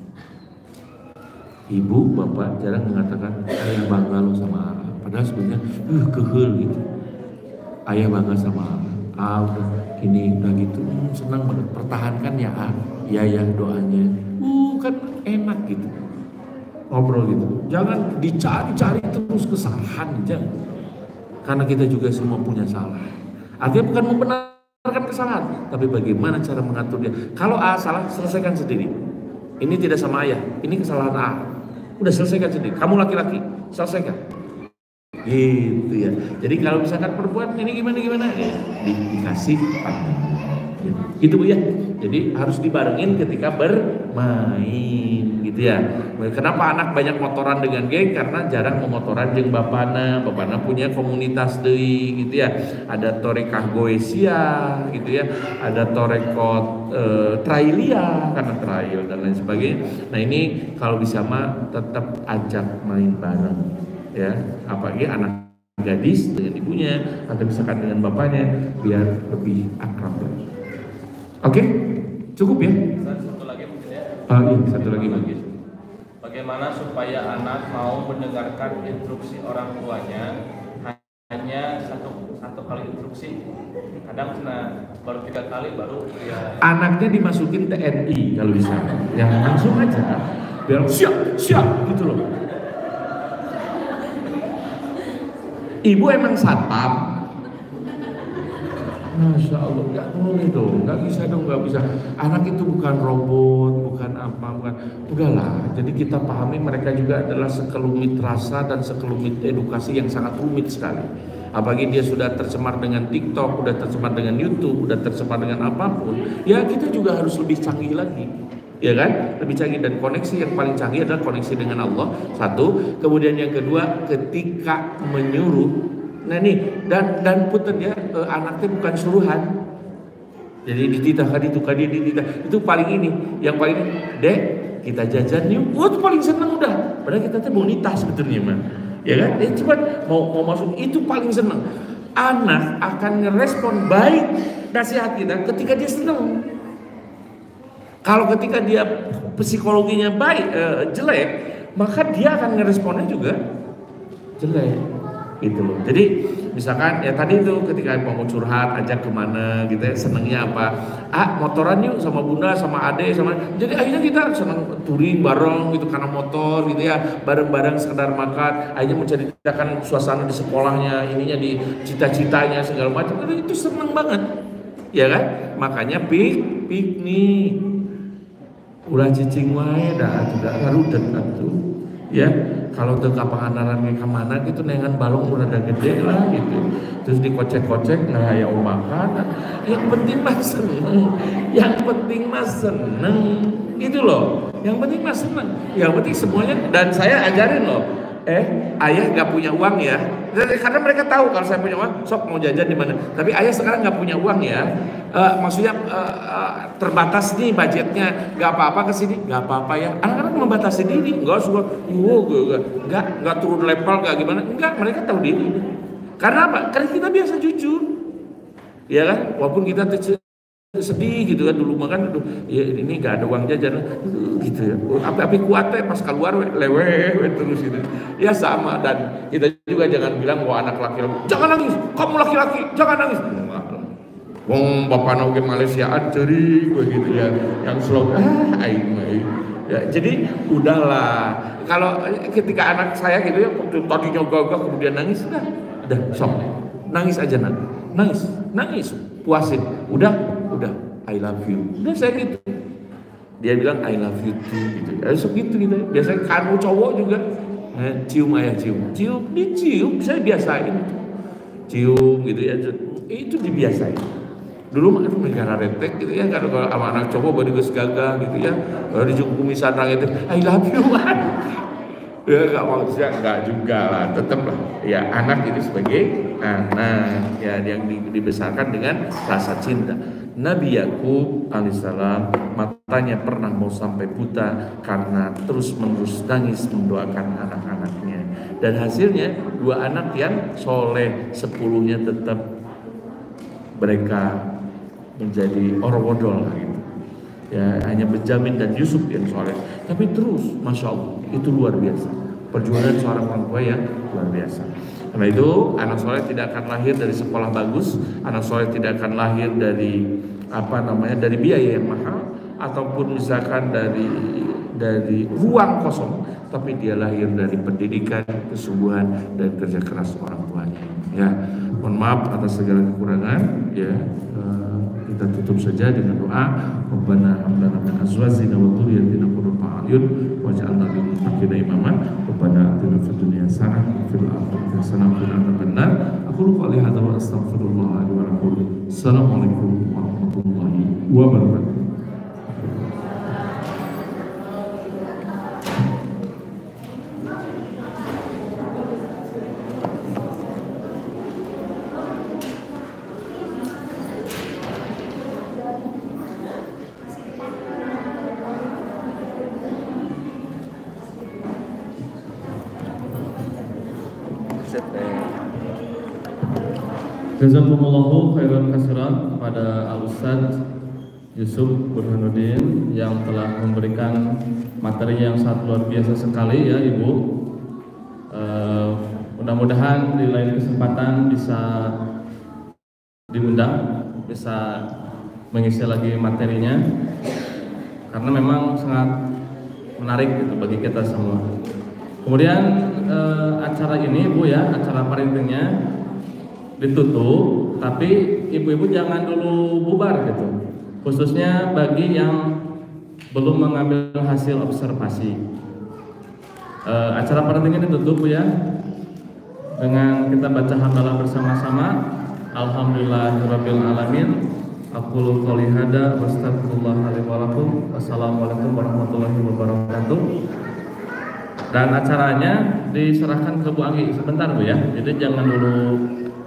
Ibu, bapak jarang mengatakan ayah bangga lo sama Allah. Padahal sebenarnya, uh kehel gitu. Ayah bangga sama Allah. Ah, udah gini, udah gitu, hmm, senang banget. Pertahankan ya, ah, ya ya doanya. Uh kan enak gitu. Ngobrol gitu, jangan dicari-cari terus kesalahan, jangan. Karena kita juga semua punya salah. Artinya bukan membenarkan kesalahan, tapi bagaimana cara mengaturnya. Kalau A salah, selesaikan sendiri. Ini tidak sama ayah, ini kesalahan A. Udah selesaikan sendiri. Kamu laki-laki, selesaikan. Gitu ya. Jadi kalau misalkan perempuan ini gimana-gimana, ya, di, dikasih gitu. Gitu Bu ya. Jadi harus dibarengin ketika bermain gitu ya. Kenapa anak banyak motoran dengan geng? Karena jarang memotoran jeung bapana. Bapana punya komunitas deui gitu ya. Ada torekah goesia gitu ya. Ada torekot e, trailia karena trail dan lain sebagainya. Nah ini kalau bisa mah tetap ajak main bareng ya. Apalagi anak gadis dengan ibunya atau misalkan dengan bapaknya biar lebih akrab. Oke, okay? Cukup ya? Satu lagi mungkin ya. Ah, iya, satu lagi lagi. Bagaimana supaya anak mau mendengarkan instruksi orang tuanya hanya satu satu kali instruksi, kadang cina baru tiga kali baru dia Anaknya dimasukin T N I kalau bisa, ya langsung aja, biar siap siap gitu loh. Ibu emang satpam. Masya Allah, nggak boleh dong, nggak bisa dong, nggak bisa. Anak itu bukan robot, bukan apa, bukan. Udahlah, jadi kita pahami mereka juga adalah sekelumit rasa dan sekelumit edukasi yang sangat rumit sekali. Apalagi dia sudah tercemar dengan TikTok, sudah tercemar dengan YouTube, sudah tercemar dengan apapun. Ya kita juga harus lebih canggih lagi, ya kan? Lebih canggih, dan koneksi yang paling canggih adalah koneksi dengan Allah. Satu, kemudian yang kedua, ketika menyuruh. Nah nih, dan dan puter ya, eh, anaknya bukan suruhan. Jadi dititah kadi itu kadi dititah. Itu paling ini, yang paling dek kita jajan yuk. Wah, itu paling seneng udah. Padahal kita tuh mau nitah sebetulnya mah. Ya kan? Eh cepat mau mau masuk, itu paling seneng. Anak akan ngerespon baik nasihat kita ketika dia seneng. Kalau ketika dia psikologinya baik, eh, jelek, maka dia akan ngeresponnya juga jelek. Gitu loh. Jadi misalkan ya tadi itu ketika mau curhat, ajak kemana gitu ya, senengnya apa, ah motoran yuk sama bunda sama ade sama, jadi akhirnya kita seneng touring bareng gitu karena motor gitu ya, bareng-bareng sekedar makan, akhirnya menceritakan suasana di sekolahnya, ininya di cita-citanya segala macam, itu seneng banget ya kan. Makanya pik piknik ulah cicing wae dah juga ngarudet atuh ya. Kalau ke Pangandaran ke mana gitu nengan balong udah gede lah gitu, terus dikocek-kocek nah ya makan, yang penting mah seneng, yang penting mah seneng gitu loh, yang penting mah seneng, yang penting semuanya. Dan saya ajarin loh, eh ayah nggak punya uang ya, karena mereka tahu kalau saya punya uang sok mau jajan di mana, tapi ayah sekarang nggak punya uang ya. Uh, maksudnya uh, uh, terbatas nih budgetnya, nggak apa-apa kesini, nggak apa-apa ya. Anak-anak membatasi diri, nggak suka, wow, nggak nggak turun level, nggak gimana, nggak, mereka tahu diri. Karena apa? Karena kita biasa jujur, ya kan? Walaupun kita sedih gitu kan dulu makan, ya ini nggak ada uang jajan, gitu ya. Api-api kuat ya pas keluar lewe terus itu, ya sama. Dan kita juga jangan bilang bahwa anak laki-laki jangan nangis, kamu laki-laki jangan nangis. Wong bapak nauke Malaysiaan ceri begitu ya, yang slogan ah aing ya. Jadi udahlah, kalau ketika anak saya gitu ya tadinya gagah kemudian nangis, udah udah sok nangis aja nak nangis nangis puasin, udah udah I love you, udah saya gitu. Dia bilang I love you too gitu ya, segitu gitu. Biasanya kamu cowok juga eh, cium ayah cium cium dicium, saya biasain cium gitu ya, itu dibiasain. Dulu mah itu negara retek gitu ya, kalau sama anak cowok baru gus gagah gitu ya, kalau dijungkumi sanang itu I love you kan. Ya nggak maksudnya nggak juga lah, tetap lah ya anak itu sebagai anak ya yang dibesarkan dengan rasa cinta. Nabi Yakub alaihissalam matanya pernah mau sampai buta karena terus menerus nangis mendoakan anak-anaknya, dan hasilnya dua anak yang soleh, sepuluhnya tetap mereka menjadi orwodol gitu. Ya hanya Benjamin dan Yusuf yang soleh, tapi terus masya Allah itu luar biasa perjuangan seorang orang tua yang luar biasa. Karena itu anak soleh tidak akan lahir dari sekolah bagus, anak soleh tidak akan lahir dari apa namanya dari biaya yang mahal ataupun misalkan dari dari ruang kosong, tapi dia lahir dari pendidikan, kesungguhan dan kerja keras orang tuanya. Ya, mohon maaf atas segala kekurangan. Ya, uh, kita tutup saja dengan doa. Rabbana hab lana min azwajina wa dhurriyyatina qurrata a'yun waj'alna lil muttaqina imama. Rabbana atina fid dunya hasanah wa fil akhirati hasanah wa qina adzabannar. Aku qouli hadza wa astaghfirullah li wa lakum. Assalamualaikum warahmatullahi wabarakatuh. Jazakumullahu khairan katsiran kepada Al-Ustaz Yusuf Burhanuddin yang telah memberikan materi yang sangat luar biasa sekali ya Ibu. Uh, mudah-mudahan di lain kesempatan bisa diundang, bisa mengisi lagi materinya, karena memang sangat menarik gitu bagi kita semua. Kemudian eh, acara ini Bu ya, acara parentingnya ditutup, tapi ibu-ibu jangan dulu bubar gitu, khususnya bagi yang belum mengambil hasil observasi. Eh, acara parentingnya ditutup Bu ya, dengan kita baca hamdalah bersama-sama. Alhamdulillahirabbil alamin. Aqulu qouli hada wa astaghfirullah li wa lakum. Wassalamualaikum warahmatullahi wabarakatuh. Dan acaranya diserahkan ke Bu Anggi sebentar Bu ya. Jadi jangan dulu